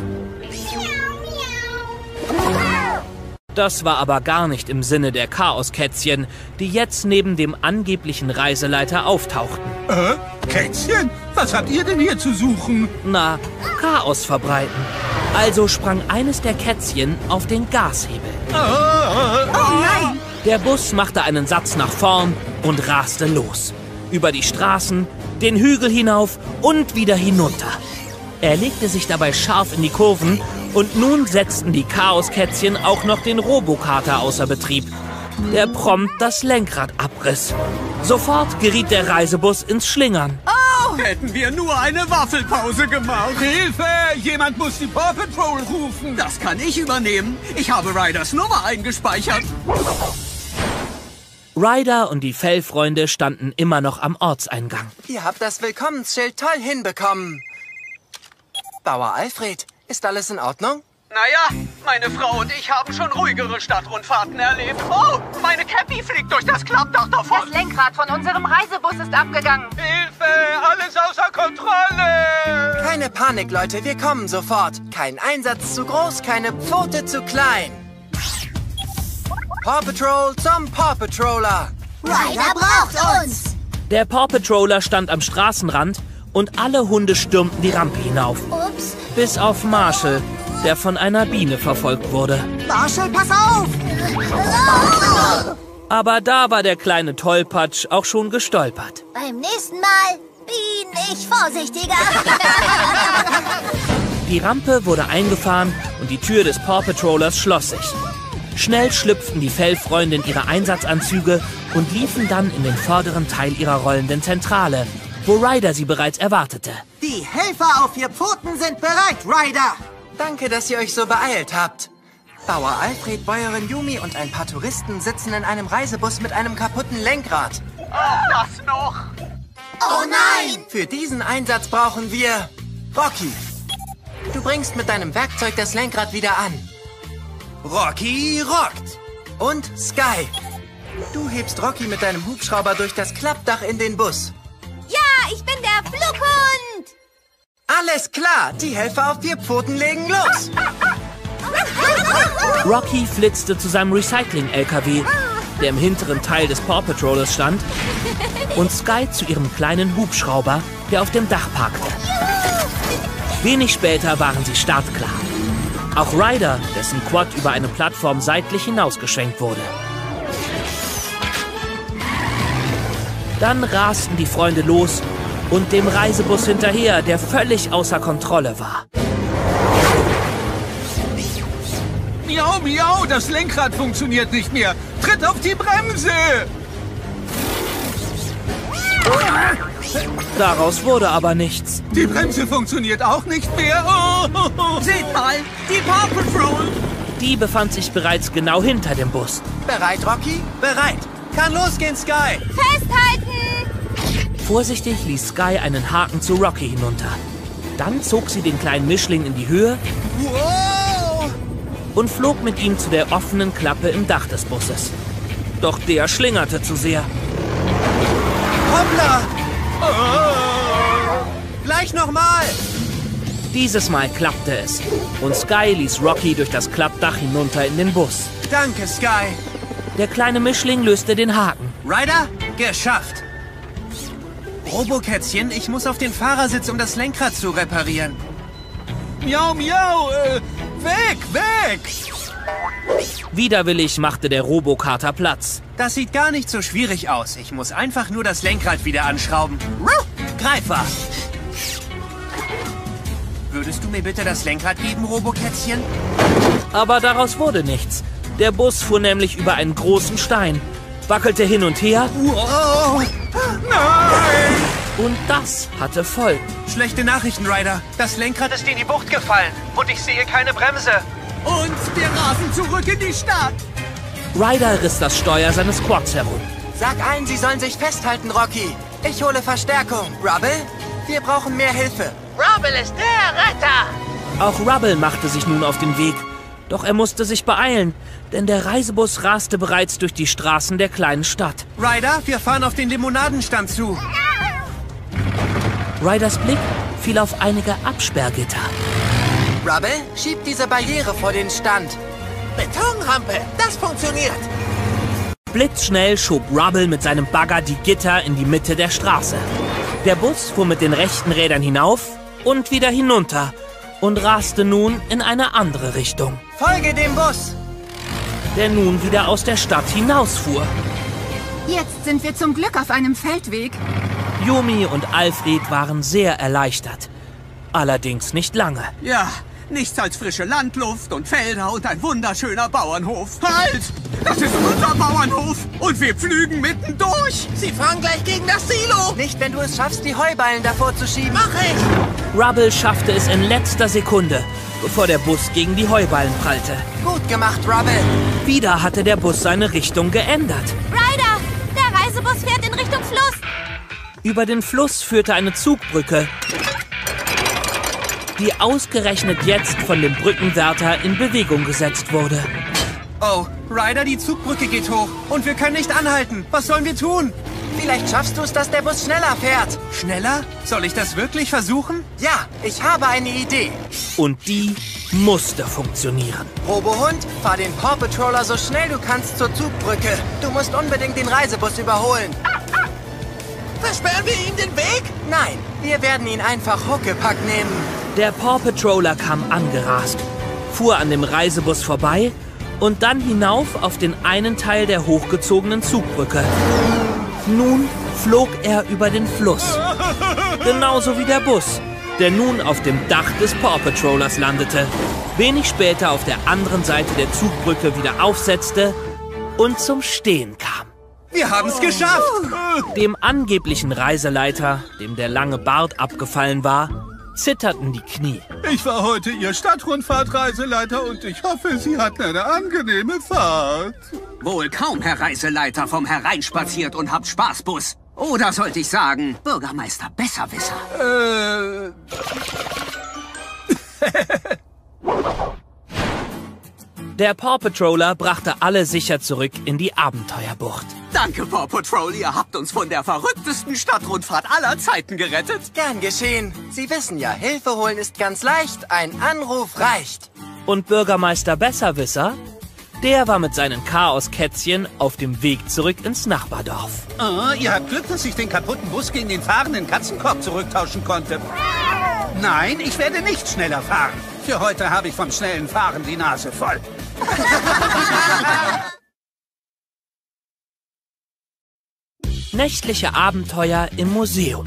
Das war aber gar nicht im Sinne der Chaoskätzchen, die jetzt neben dem angeblichen Reiseleiter auftauchten. Kätzchen? Was habt ihr denn hier zu suchen? Na, Chaos verbreiten. Also sprang eines der Kätzchen auf den Gashebel. Oh nein! Der Bus machte einen Satz nach vorn und raste los. Über die Straßen, den Hügel hinauf und wieder hinunter. Er legte sich dabei scharf in die Kurven und nun setzten die Chaoskätzchen auch noch den Robokater außer Betrieb, der prompt das Lenkrad abriss. Sofort geriet der Reisebus ins Schlingern. Oh! Hätten wir nur eine Waffelpause gemacht. Hilfe! Jemand muss die Paw Patrol rufen. Das kann ich übernehmen. Ich habe Ryders Nummer eingespeichert. Ryder und die Fellfreunde standen immer noch am Ortseingang. Ihr habt das Willkommensschild toll hinbekommen. Bauer Alfred, ist alles in Ordnung? Naja, meine Frau und ich haben schon ruhigere Stadtrundfahrten erlebt. Oh, meine Cappy fliegt durch das Klappdach davon. Das Lenkrad von unserem Reisebus ist abgegangen. Hilfe! Alles außer Kontrolle! Keine Panik, Leute, wir kommen sofort. Kein Einsatz zu groß, keine Pfote zu klein. Paw Patrol zum Paw Patroller. Ryder braucht uns. Der Paw Patroller stand am Straßenrand und alle Hunde stürmten die Rampe hinauf. Ups. Bis auf Marshall, der von einer Biene verfolgt wurde. Marshall, pass auf! Aber da war der kleine Tollpatsch auch schon gestolpert. Beim nächsten Mal bin ich vorsichtiger. Die Rampe wurde eingefahren und die Tür des Paw Patrollers schloss sich. Schnell schlüpften die Fellfreunde in ihre Einsatzanzüge und liefen dann in den vorderen Teil ihrer rollenden Zentrale, wo Ryder sie bereits erwartete. Die Helfer auf 4 Pfoten sind bereit, Ryder! Danke, dass ihr euch so beeilt habt. Bauer Alfred, Bäuerin Yumi und ein paar Touristen sitzen in einem Reisebus mit einem kaputten Lenkrad. Das noch! Oh nein! Für diesen Einsatz brauchen wir Rocky. Du bringst mit deinem Werkzeug das Lenkrad wieder an. Rocky rockt. Und Sky. Du hebst Rocky mit deinem Hubschrauber durch das Klappdach in den Bus. Ja, ich bin der Flughund. Alles klar, die Helfer auf 4 Pfoten legen los. Rocky flitzte zu seinem Recycling-LKW, der im hinteren Teil des Paw Patrollers stand, und Sky zu ihrem kleinen Hubschrauber, der auf dem Dach parkte. Wenig später waren sie startklar. Auch Ryder, dessen Quad über eine Plattform seitlich hinausgeschwenkt wurde. Dann rasten die Freunde los und dem Reisebus hinterher, der völlig außer Kontrolle war. Miau, miau, das Lenkrad funktioniert nicht mehr. Tritt auf die Bremse! Daraus wurde aber nichts. Die Bremse funktioniert auch nicht mehr. Oh. Seht mal, die Paw Patrol! Die befand sich bereits genau hinter dem Bus. Bereit, Rocky? Bereit. Kann losgehen, Sky. Festhalten! Vorsichtig ließ Sky einen Haken zu Rocky hinunter. Dann zog sie den kleinen Mischling in die Höhe und flog mit ihm zu der offenen Klappe im Dach des Busses. Doch der schlingerte zu sehr. Hoppla! Gleich nochmal! Dieses Mal klappte es und Sky ließ Rocky durch das Klappdach hinunter in den Bus. Danke, Sky. Der kleine Mischling löste den Haken. Ryder, geschafft. Robokätzchen, ich muss auf den Fahrersitz, um das Lenkrad zu reparieren. Miau, miau, weg, weg! Widerwillig machte der Robokater Platz. Das sieht gar nicht so schwierig aus. Ich muss einfach nur das Lenkrad wieder anschrauben. Greifer! Würdest du mir bitte das Lenkrad geben, Robokätzchen? Aber daraus wurde nichts. Der Bus fuhr nämlich über einen großen Stein, wackelte hin und her. Wow. Nein! Und das hatte Folgen. Schlechte Nachrichten, Ryder. Das Lenkrad ist in die Bucht gefallen und ich sehe keine Bremse. Und wir rasen zurück in die Stadt. Ryder riss das Steuer seines Quads herum. Sag allen, sie sollen sich festhalten, Rocky. Ich hole Verstärkung. Rubble, wir brauchen mehr Hilfe. Rubble ist der Retter! Auch Rubble machte sich nun auf den Weg. Doch er musste sich beeilen, denn der Reisebus raste bereits durch die Straßen der kleinen Stadt. Ryder, wir fahren auf den Limonadenstand zu. Ryders Blick fiel auf einige Absperrgitter. Rubble, schieb diese Barriere vor den Stand. Betonrampe, das funktioniert. Blitzschnell schob Rubble mit seinem Bagger die Gitter in die Mitte der Straße. Der Bus fuhr mit den rechten Rädern hinauf und wieder hinunter und raste nun in eine andere Richtung. Folge dem Bus! Der nun wieder aus der Stadt hinausfuhr. Jetzt sind wir zum Glück auf einem Feldweg. Yumi und Alfred waren sehr erleichtert. Allerdings nicht lange. Ja, nichts als frische Landluft und Felder und ein wunderschöner Bauernhof. Halt! Das ist unser Bauernhof und wir pflügen mitten durch. Sie fahren gleich gegen das Silo. Nicht, wenn du es schaffst, die Heuballen davor zu schieben. Mach ich! Rubble schaffte es in letzter Sekunde, bevor der Bus gegen die Heuballen prallte. Gut gemacht, Rubble. Wieder hatte der Bus seine Richtung geändert. Ryder, der Reisebus fährt in Richtung Fluss. Über den Fluss führte eine Zugbrücke, die ausgerechnet jetzt von dem Brückenwärter in Bewegung gesetzt wurde. Oh, Ryder, die Zugbrücke geht hoch und wir können nicht anhalten. Was sollen wir tun? Vielleicht schaffst du es, dass der Bus schneller fährt. Schneller? Soll ich das wirklich versuchen? Ja, ich habe eine Idee. Und die musste funktionieren. Robohund, fahr den Paw Patroller so schnell du kannst zur Zugbrücke. Du musst unbedingt den Reisebus überholen. Versperren wir ihm den Weg? Nein, wir werden ihn einfach Huckepack nehmen. Der Paw Patroller kam angerast, fuhr an dem Reisebus vorbei und dann hinauf auf den einen Teil der hochgezogenen Zugbrücke. Nun flog er über den Fluss. Genauso wie der Bus, der nun auf dem Dach des Paw Patrollers landete, wenig später auf der anderen Seite der Zugbrücke wieder aufsetzte und zum Stehen kam. Wir haben es geschafft! Dem angeblichen Reiseleiter, dem der lange Bart abgefallen war, zitterten die Knie. Ich war heute Ihr Stadtrundfahrt-Reiseleiter und ich hoffe, Sie hatten eine angenehme Fahrt. Wohl kaum, Herr Reiseleiter, vom hereinspaziert und habt Spaßbus. Oder sollte ich sagen, Bürgermeister Besserwisser? Der Paw Patroller brachte alle sicher zurück in die Abenteuerbucht. Danke, Paw Patrol, ihr habt uns von der verrücktesten Stadtrundfahrt aller Zeiten gerettet. Gern geschehen. Sie wissen ja, Hilfe holen ist ganz leicht, ein Anruf reicht. Und Bürgermeister Besserwisser, der war mit seinen Chaoskätzchen auf dem Weg zurück ins Nachbardorf. Oh, ihr habt Glück, dass ich den kaputten Bus gegen den fahrenden Katzenkorb zurücktauschen konnte. Nein, ich werde nicht schneller fahren. Für heute habe ich vom schnellen Fahren die Nase voll. Nächtliche Abenteuer im Museum.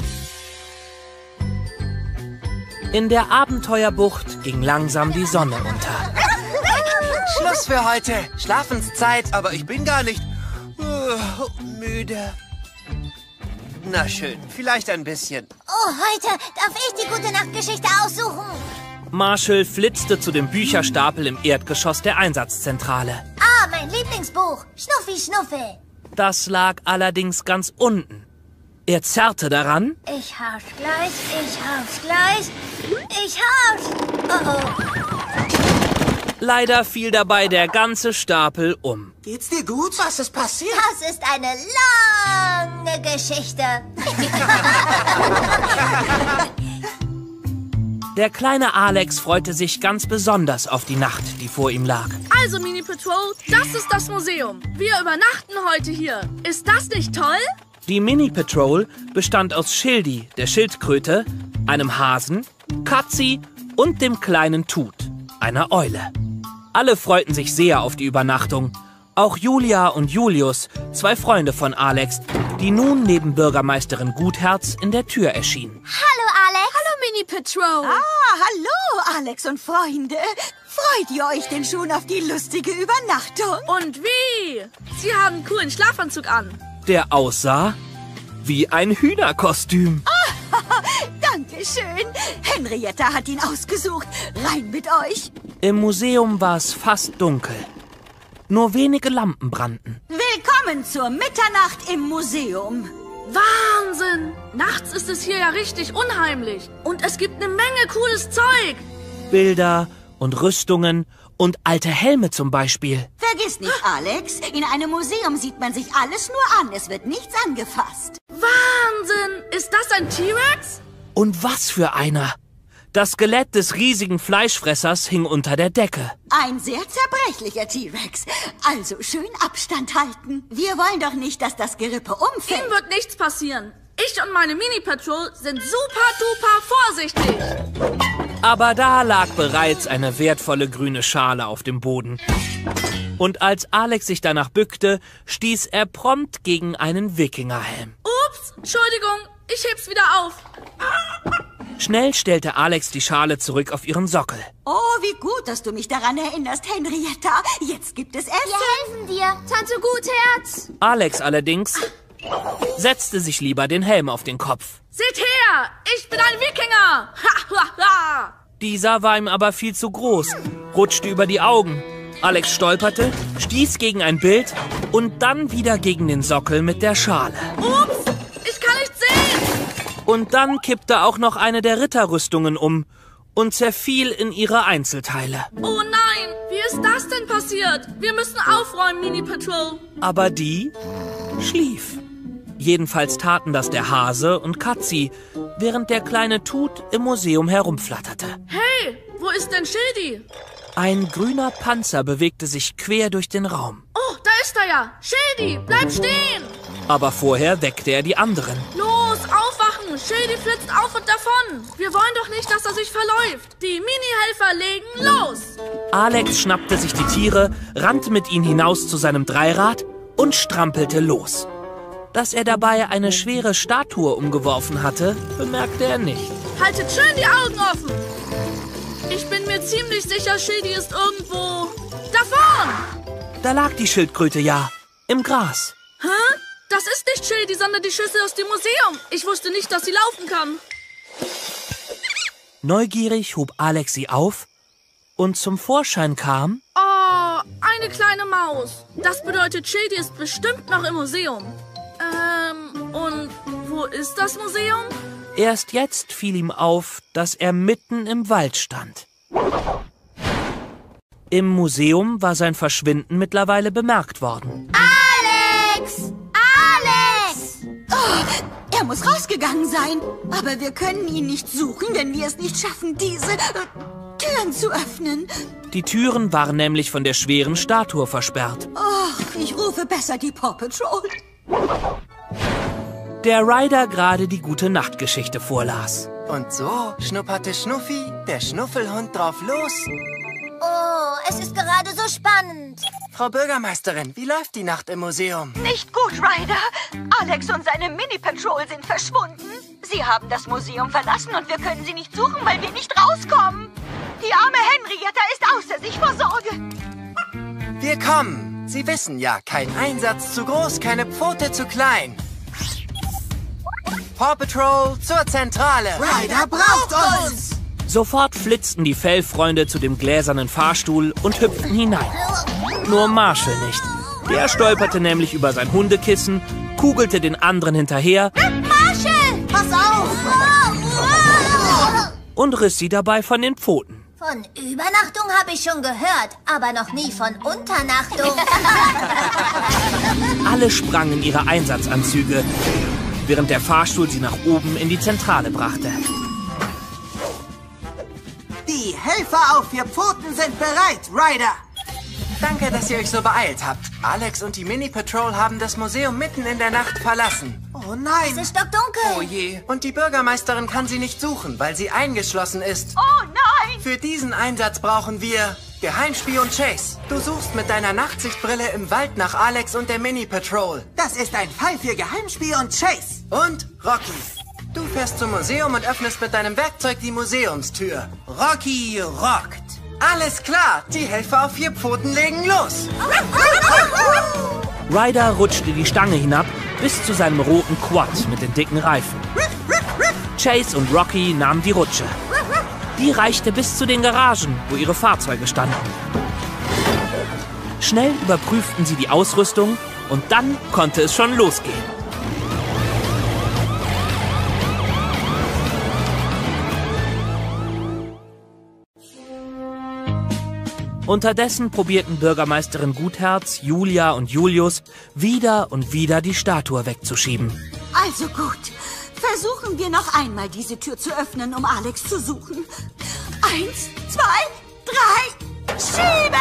In der Abenteuerbucht ging langsam die Sonne unter. Schluss für heute. Schlafenszeit. Aber ich bin gar nicht müde. Na schön, vielleicht ein bisschen. Oh, heute darf ich die Gute-Nacht-Geschichte aussuchen. Marshall flitzte zu dem Bücherstapel im Erdgeschoss der Einsatzzentrale. Ah, mein Lieblingsbuch. Schnuffi, Schnuffi. Das lag allerdings ganz unten. Er zerrte daran. Ich hab's gleich, ich hab's gleich. Ich hab's. Oh, oh. Leider fiel dabei der ganze Stapel um. Geht's dir gut? Was ist passiert? Das ist eine lange Geschichte. Der kleine Alex freute sich ganz besonders auf die Nacht, die vor ihm lag. Also, Mini Patrol, das ist das Museum. Wir übernachten heute hier. Ist das nicht toll? Die Mini-Patrol bestand aus Schildi, der Schildkröte, einem Hasen, Katzi und dem kleinen Tut, einer Eule. Alle freuten sich sehr auf die Übernachtung. Auch Julia und Julius, 2 Freunde von Alex, die nun neben Bürgermeisterin Gutherz in der Tür erschienen. Hallo, Alex. Hallo, Mini-Patrol. Hallo, Alex und Freunde. Freut ihr euch denn schon auf die lustige Übernachtung? Und wie? Sie haben einen coolen Schlafanzug an. Der aussah wie ein Hühnerkostüm. Dankeschön. Henrietta hat ihn ausgesucht. Rein mit euch. Im Museum war es fast dunkel. Nur wenige Lampen brannten. Willkommen zur Mitternacht im Museum. Wahnsinn! Nachts ist es hier ja richtig unheimlich. Und es gibt eine Menge cooles Zeug. Bilder und Rüstungen und alte Helme zum Beispiel. Vergiss nicht, Alex, in einem Museum sieht man sich alles nur an. Es wird nichts angefasst. Wahnsinn! Ist das ein T-Rex? Und was für einer! Das Skelett des riesigen Fleischfressers hing unter der Decke. Ein sehr zerbrechlicher T-Rex. Also schön Abstand halten. Wir wollen doch nicht, dass das Gerippe umfällt. Ihm wird nichts passieren. Ich und meine Mini-Patrol sind super duper vorsichtig. Aber da lag bereits eine wertvolle grüne Schale auf dem Boden. Und als Alex sich danach bückte, stieß er prompt gegen einen Wikingerhelm. Ups, Entschuldigung, ich heb's wieder auf. Schnell stellte Alex die Schale zurück auf ihren Sockel. Oh, wie gut, dass du mich daran erinnerst, Henrietta. Jetzt gibt es Essen. Wir helfen dir, Tante Gutherz. Alex allerdings setzte sich lieber den Helm auf den Kopf. Seht her, ich bin ein Wikinger. Ha, ha, ha. Dieser war ihm aber viel zu groß, rutschte über die Augen. Alex stolperte, stieß gegen ein Bild und dann wieder gegen den Sockel mit der Schale. Ups, ich kann nicht sehen. Und dann kippte auch noch eine der Ritterrüstungen um und zerfiel in ihre Einzelteile. Oh nein, wie ist das denn passiert? Wir müssen aufräumen, Mini-Patrol. Aber die schlief. Jedenfalls taten das der Hase und Katzi, während der kleine Tut im Museum herumflatterte. Hey, wo ist denn Schildi? Ein grüner Panzer bewegte sich quer durch den Raum. Oh, da ist er ja. Schildi, bleib stehen. Aber vorher weckte er die anderen. Los, aufwachen. Schildi flitzt auf und davon. Wir wollen doch nicht, dass er sich verläuft. Die Mini-Helfer legen los. Alex schnappte sich die Tiere, rannte mit ihnen hinaus zu seinem Dreirad und strampelte los. Dass er dabei eine schwere Statue umgeworfen hatte, bemerkte er nicht. Haltet schön die Augen offen. Ich bin mir ziemlich sicher, Schildi ist irgendwo da vorn. Da lag die Schildkröte ja, im Gras. Hä? Das ist nicht Schildi, sondern die Schüssel aus dem Museum. Ich wusste nicht, dass sie laufen kann. Neugierig hob Alex sie auf und zum Vorschein kam... Oh, eine kleine Maus. Das bedeutet, Schildi ist bestimmt noch im Museum. Und wo ist das Museum? Erst jetzt fiel ihm auf, dass er mitten im Wald stand. Im Museum war sein Verschwinden mittlerweile bemerkt worden. Alex! Alex! Oh, er muss rausgegangen sein. Aber wir können ihn nicht suchen, wenn wir es nicht schaffen, diese Türen zu öffnen. Die Türen waren nämlich von der schweren Statue versperrt. Oh, ich rufe besser die Paw Patrol. Der Ryder gerade die Gute-Nacht-Geschichte vorlas. Und so schnupperte Schnuffi, der Schnuffelhund, drauf los. Oh, es ist gerade so spannend. Frau Bürgermeisterin, wie läuft die Nacht im Museum? Nicht gut, Ryder. Alex und seine Mini-Patrol sind verschwunden. Sie haben das Museum verlassen und wir können sie nicht suchen, weil wir nicht rauskommen. Die arme Henrietta ist außer sich vor Sorge. Wir kommen. Sie wissen ja, kein Einsatz zu groß, keine Pfote zu klein. Paw Patrol zur Zentrale. Ryder braucht uns. Sofort flitzten die Fellfreunde zu dem gläsernen Fahrstuhl und hüpften hinein. Nur Marshall nicht. Der stolperte nämlich über sein Hundekissen, kugelte den anderen hinterher. Marshall, pass auf! Und riss sie dabei von den Pfoten. Von Übernachtung habe ich schon gehört, aber noch nie von Unternachtung. Alle sprangen in ihre Einsatzanzüge, während der Fahrstuhl sie nach oben in die Zentrale brachte. Die Helfer auf 4 Pfoten sind bereit, Ryder. Danke, dass ihr euch so beeilt habt. Alex und die Mini-Patrol haben das Museum mitten in der Nacht verlassen. Oh nein. Es ist stockdunkel. Oh je. Und die Bürgermeisterin kann sie nicht suchen, weil sie eingeschlossen ist. Oh nein. Für diesen Einsatz brauchen wir Geheimspion Chase. Du suchst mit deiner Nachtsichtbrille im Wald nach Alex und der Mini-Patrol. Das ist ein Fall für Geheimspion Chase. Und Rocky. Du fährst zum Museum und öffnest mit deinem Werkzeug die Museumstür. Rocky rockt. Alles klar, die Helfer auf 4 Pfoten legen los. Ryder rutschte die Stange hinab bis zu seinem roten Quad mit den dicken Reifen. Chase und Rocky nahmen die Rutsche. Die reichte bis zu den Garagen, wo ihre Fahrzeuge standen. Schnell überprüften sie die Ausrüstung und dann konnte es schon losgehen. Unterdessen probierten Bürgermeisterin Gutherz, Julia und Julius wieder und wieder die Statue wegzuschieben. Also gut, versuchen wir noch einmal diese Tür zu öffnen, um Alex zu suchen. 1, 2, 3, schieben!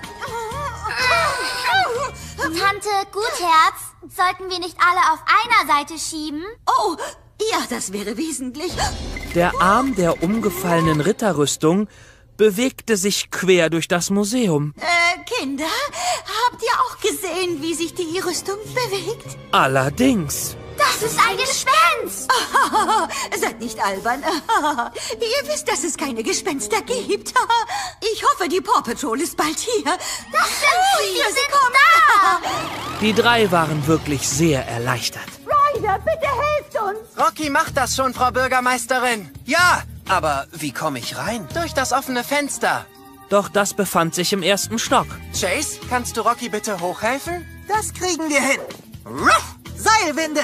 Tante Gutherz, sollten wir nicht alle auf einer Seite schieben? Oh, ja, das wäre wesentlich. Der Arm der umgefallenen Ritterrüstung bewegte sich quer durch das Museum. Kinder, habt ihr auch gesehen, wie sich die Rüstung bewegt? Allerdings. Das ist ein Gespenst! Seid nicht albern. Ihr wisst, dass es keine Gespenster gibt. Ich hoffe, die Paw Patrol ist bald hier. Das sind sie kommen da! Die 3 waren wirklich sehr erleichtert. Ryder, bitte helft uns! Rocky macht das schon, Frau Bürgermeisterin. Ja, aber wie komme ich rein? Durch das offene Fenster. Doch das befand sich im 1. Stock. Chase, kannst du Rocky bitte hochhelfen? Das kriegen wir hin. Ruff! Seilwinde!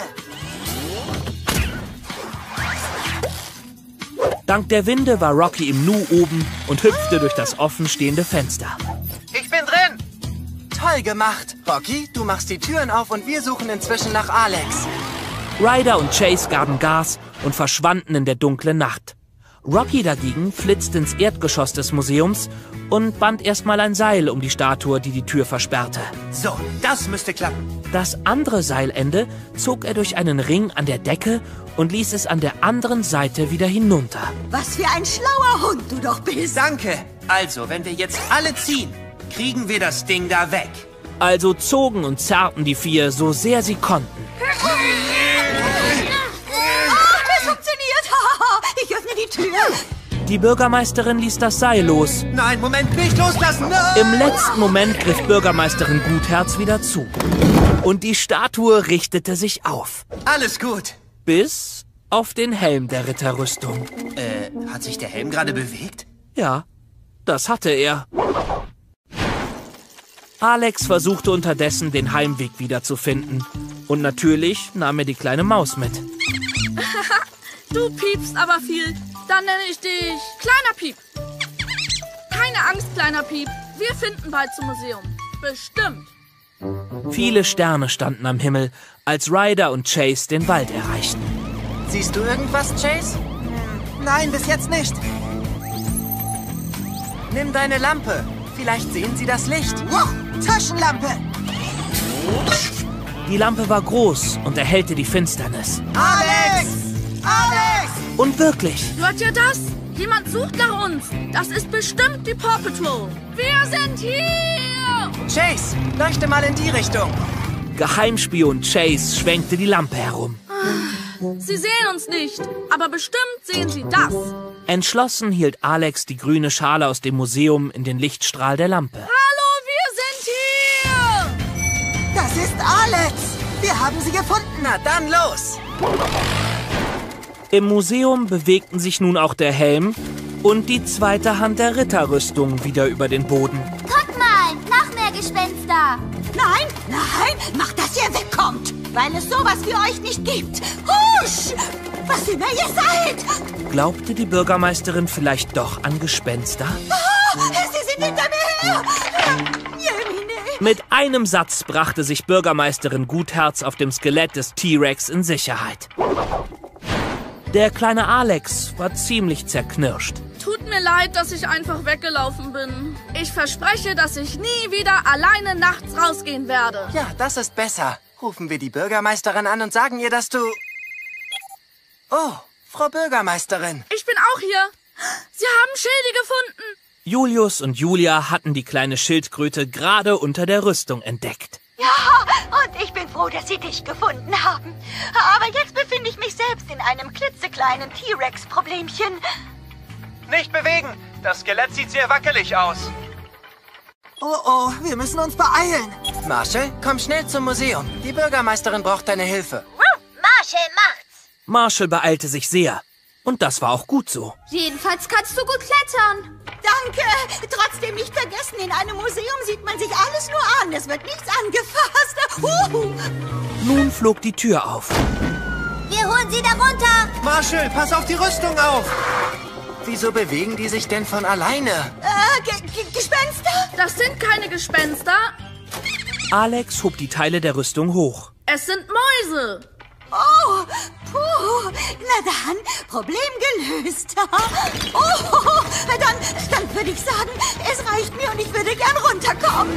Dank der Winde war Rocky im Nu oben und hüpfte durch das offenstehende Fenster. Ich bin drin! Toll gemacht. Rocky, du machst die Türen auf und wir suchen inzwischen nach Alex. Ryder und Chase gaben Gas und verschwanden in der dunklen Nacht. Rocky dagegen flitzte ins Erdgeschoss des Museums und band erstmal ein Seil um die Statue, die die Tür versperrte. So, das müsste klappen. Das andere Seilende zog er durch einen Ring an der Decke und ließ es an der anderen Seite wieder hinunter. Was für ein schlauer Hund du doch bist. Danke. Also, wenn wir jetzt alle ziehen, kriegen wir das Ding da weg. Also zogen und zerrten die 4 so sehr sie konnten. Es funktioniert. Ich öffne die Tür. Die Bürgermeisterin ließ das Seil los. Nein, Moment, nicht loslassen! No! Im letzten Moment griff Bürgermeisterin Gutherz wieder zu. Und die Statue richtete sich auf. Alles gut. Bis auf den Helm der Ritterrüstung. Hat sich der Helm gerade bewegt? Ja, das hatte er. Alex versuchte unterdessen, den Heimweg wiederzufinden. Und natürlich nahm er die kleine Maus mit. Du piepst aber viel. Dann nenne ich dich Kleiner Piep. Keine Angst, Kleiner Piep. Wir finden bald zum Museum. Bestimmt. Viele Sterne standen am Himmel, als Ryder und Chase den Wald erreichten. Siehst du irgendwas, Chase? Nein, bis jetzt nicht. Nimm deine Lampe. Vielleicht sehen sie das Licht. Wow, Taschenlampe! Die Lampe war groß und erhellte die Finsternis. Alex! Alex! Und wirklich. Hört ihr das? Jemand sucht nach uns. Das ist bestimmt die Paw Patrol. Wir sind hier! Chase, leuchte mal in die Richtung. Geheimspion Chase schwenkte die Lampe herum. Sie sehen uns nicht, aber bestimmt sehen sie das. Entschlossen hielt Alex die grüne Schale aus dem Museum in den Lichtstrahl der Lampe. Hallo, wir sind hier! Das ist Alex! Wir haben sie gefunden. Na dann los! Im Museum bewegten sich nun auch der Helm und die zweite Hand der Ritterrüstung wieder über den Boden. Guck mal, noch mehr Gespenster. Nein, nein, macht, dass ihr wegkommt, weil es sowas wie euch nicht gibt. Husch! Was immer ihr seid! Glaubte die Bürgermeisterin vielleicht doch an Gespenster? Oh, sie sind hinter mir her! Mit einem Satz brachte sich Bürgermeisterin Gutherz auf dem Skelett des T-Rex in Sicherheit. Der kleine Alex war ziemlich zerknirscht. Tut mir leid, dass ich einfach weggelaufen bin. Ich verspreche, dass ich nie wieder alleine nachts rausgehen werde. Ja, das ist besser. Rufen wir die Bürgermeisterin an und sagen ihr, dass du... Oh, Frau Bürgermeisterin. Ich bin auch hier. Sie haben Schilde gefunden. Julius und Julia hatten die kleine Schildkröte gerade unter der Rüstung entdeckt. Ja, und ich bin froh, dass Sie dich gefunden haben. Aber jetzt befinde ich mich selbst in einem klitzekleinen T-Rex-Problemchen. Nicht bewegen. Das Skelett sieht sehr wackelig aus. Oh, wir müssen uns beeilen. Marshall, komm schnell zum Museum. Die Bürgermeisterin braucht deine Hilfe. Marshall macht's. Marshall beeilte sich sehr. Und das war auch gut so. Jedenfalls kannst du gut klettern. Danke. Trotzdem nicht vergessen, in einem Museum sieht man sich alles nur an. Es wird nichts angefasst. Nun flog die Tür auf. Wir holen sie da runter. Marshall, pass auf die Rüstung auf. Wieso bewegen die sich denn von alleine? Gespenster? Das sind keine Gespenster. Alex hob die Teile der Rüstung hoch. Es sind Mäuse. Oh, puh. Na dann, Problem gelöst. Oh, dann würde ich sagen, es reicht mir und ich würde gern runterkommen.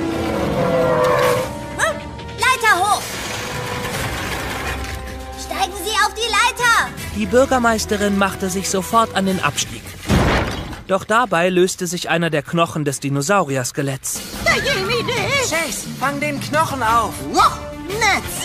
Leiter hoch. Steigen Sie auf die Leiter. Die Bürgermeisterin machte sich sofort an den Abstieg. Doch dabei löste sich einer der Knochen des Dinosaurier-Skeletts. Chase, fang den Knochen auf. Netz!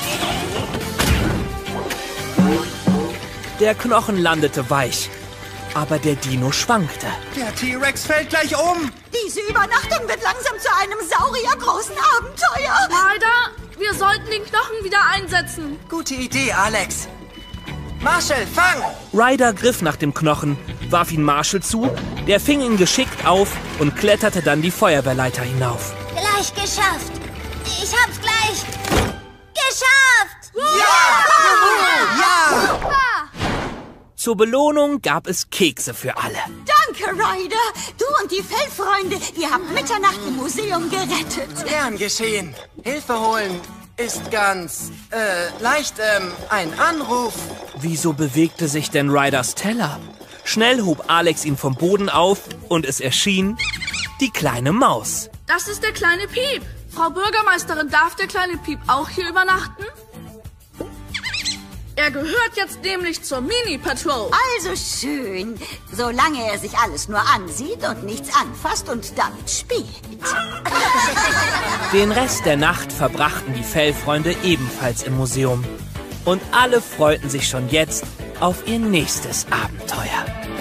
Der Knochen landete weich, aber der Dino schwankte. Der T-Rex fällt gleich um. Diese Übernachtung wird langsam zu einem sauriergroßen Abenteuer. Leider, wir sollten den Knochen wieder einsetzen. Gute Idee, Alex. Marshall, fang! Ryder griff nach dem Knochen, warf ihn Marshall zu, der fing ihn geschickt auf und kletterte dann die Feuerwehrleiter hinauf. Gleich geschafft. Ich hab's gleich geschafft. Ja! Super! Zur Belohnung gab es Kekse für alle. Danke, Ryder. Du und die Fellfreunde, ihr habt Mitternacht im Museum gerettet. Gern geschehen. Hilfe holen ist ganz, leicht, ein Anruf. Wieso bewegte sich denn Ryders Teller? Schnell hob Alex ihn vom Boden auf und es erschien die kleine Maus. Das ist der kleine Piep. Frau Bürgermeisterin, darf der kleine Piep auch hier übernachten? Er gehört jetzt nämlich zur Mini-Patrol. Also schön, solange er sich alles nur ansieht und nichts anfasst und damit spielt. Den Rest der Nacht verbrachten die Fellfreunde ebenfalls im Museum. Und alle freuten sich schon jetzt auf ihr nächstes Abenteuer.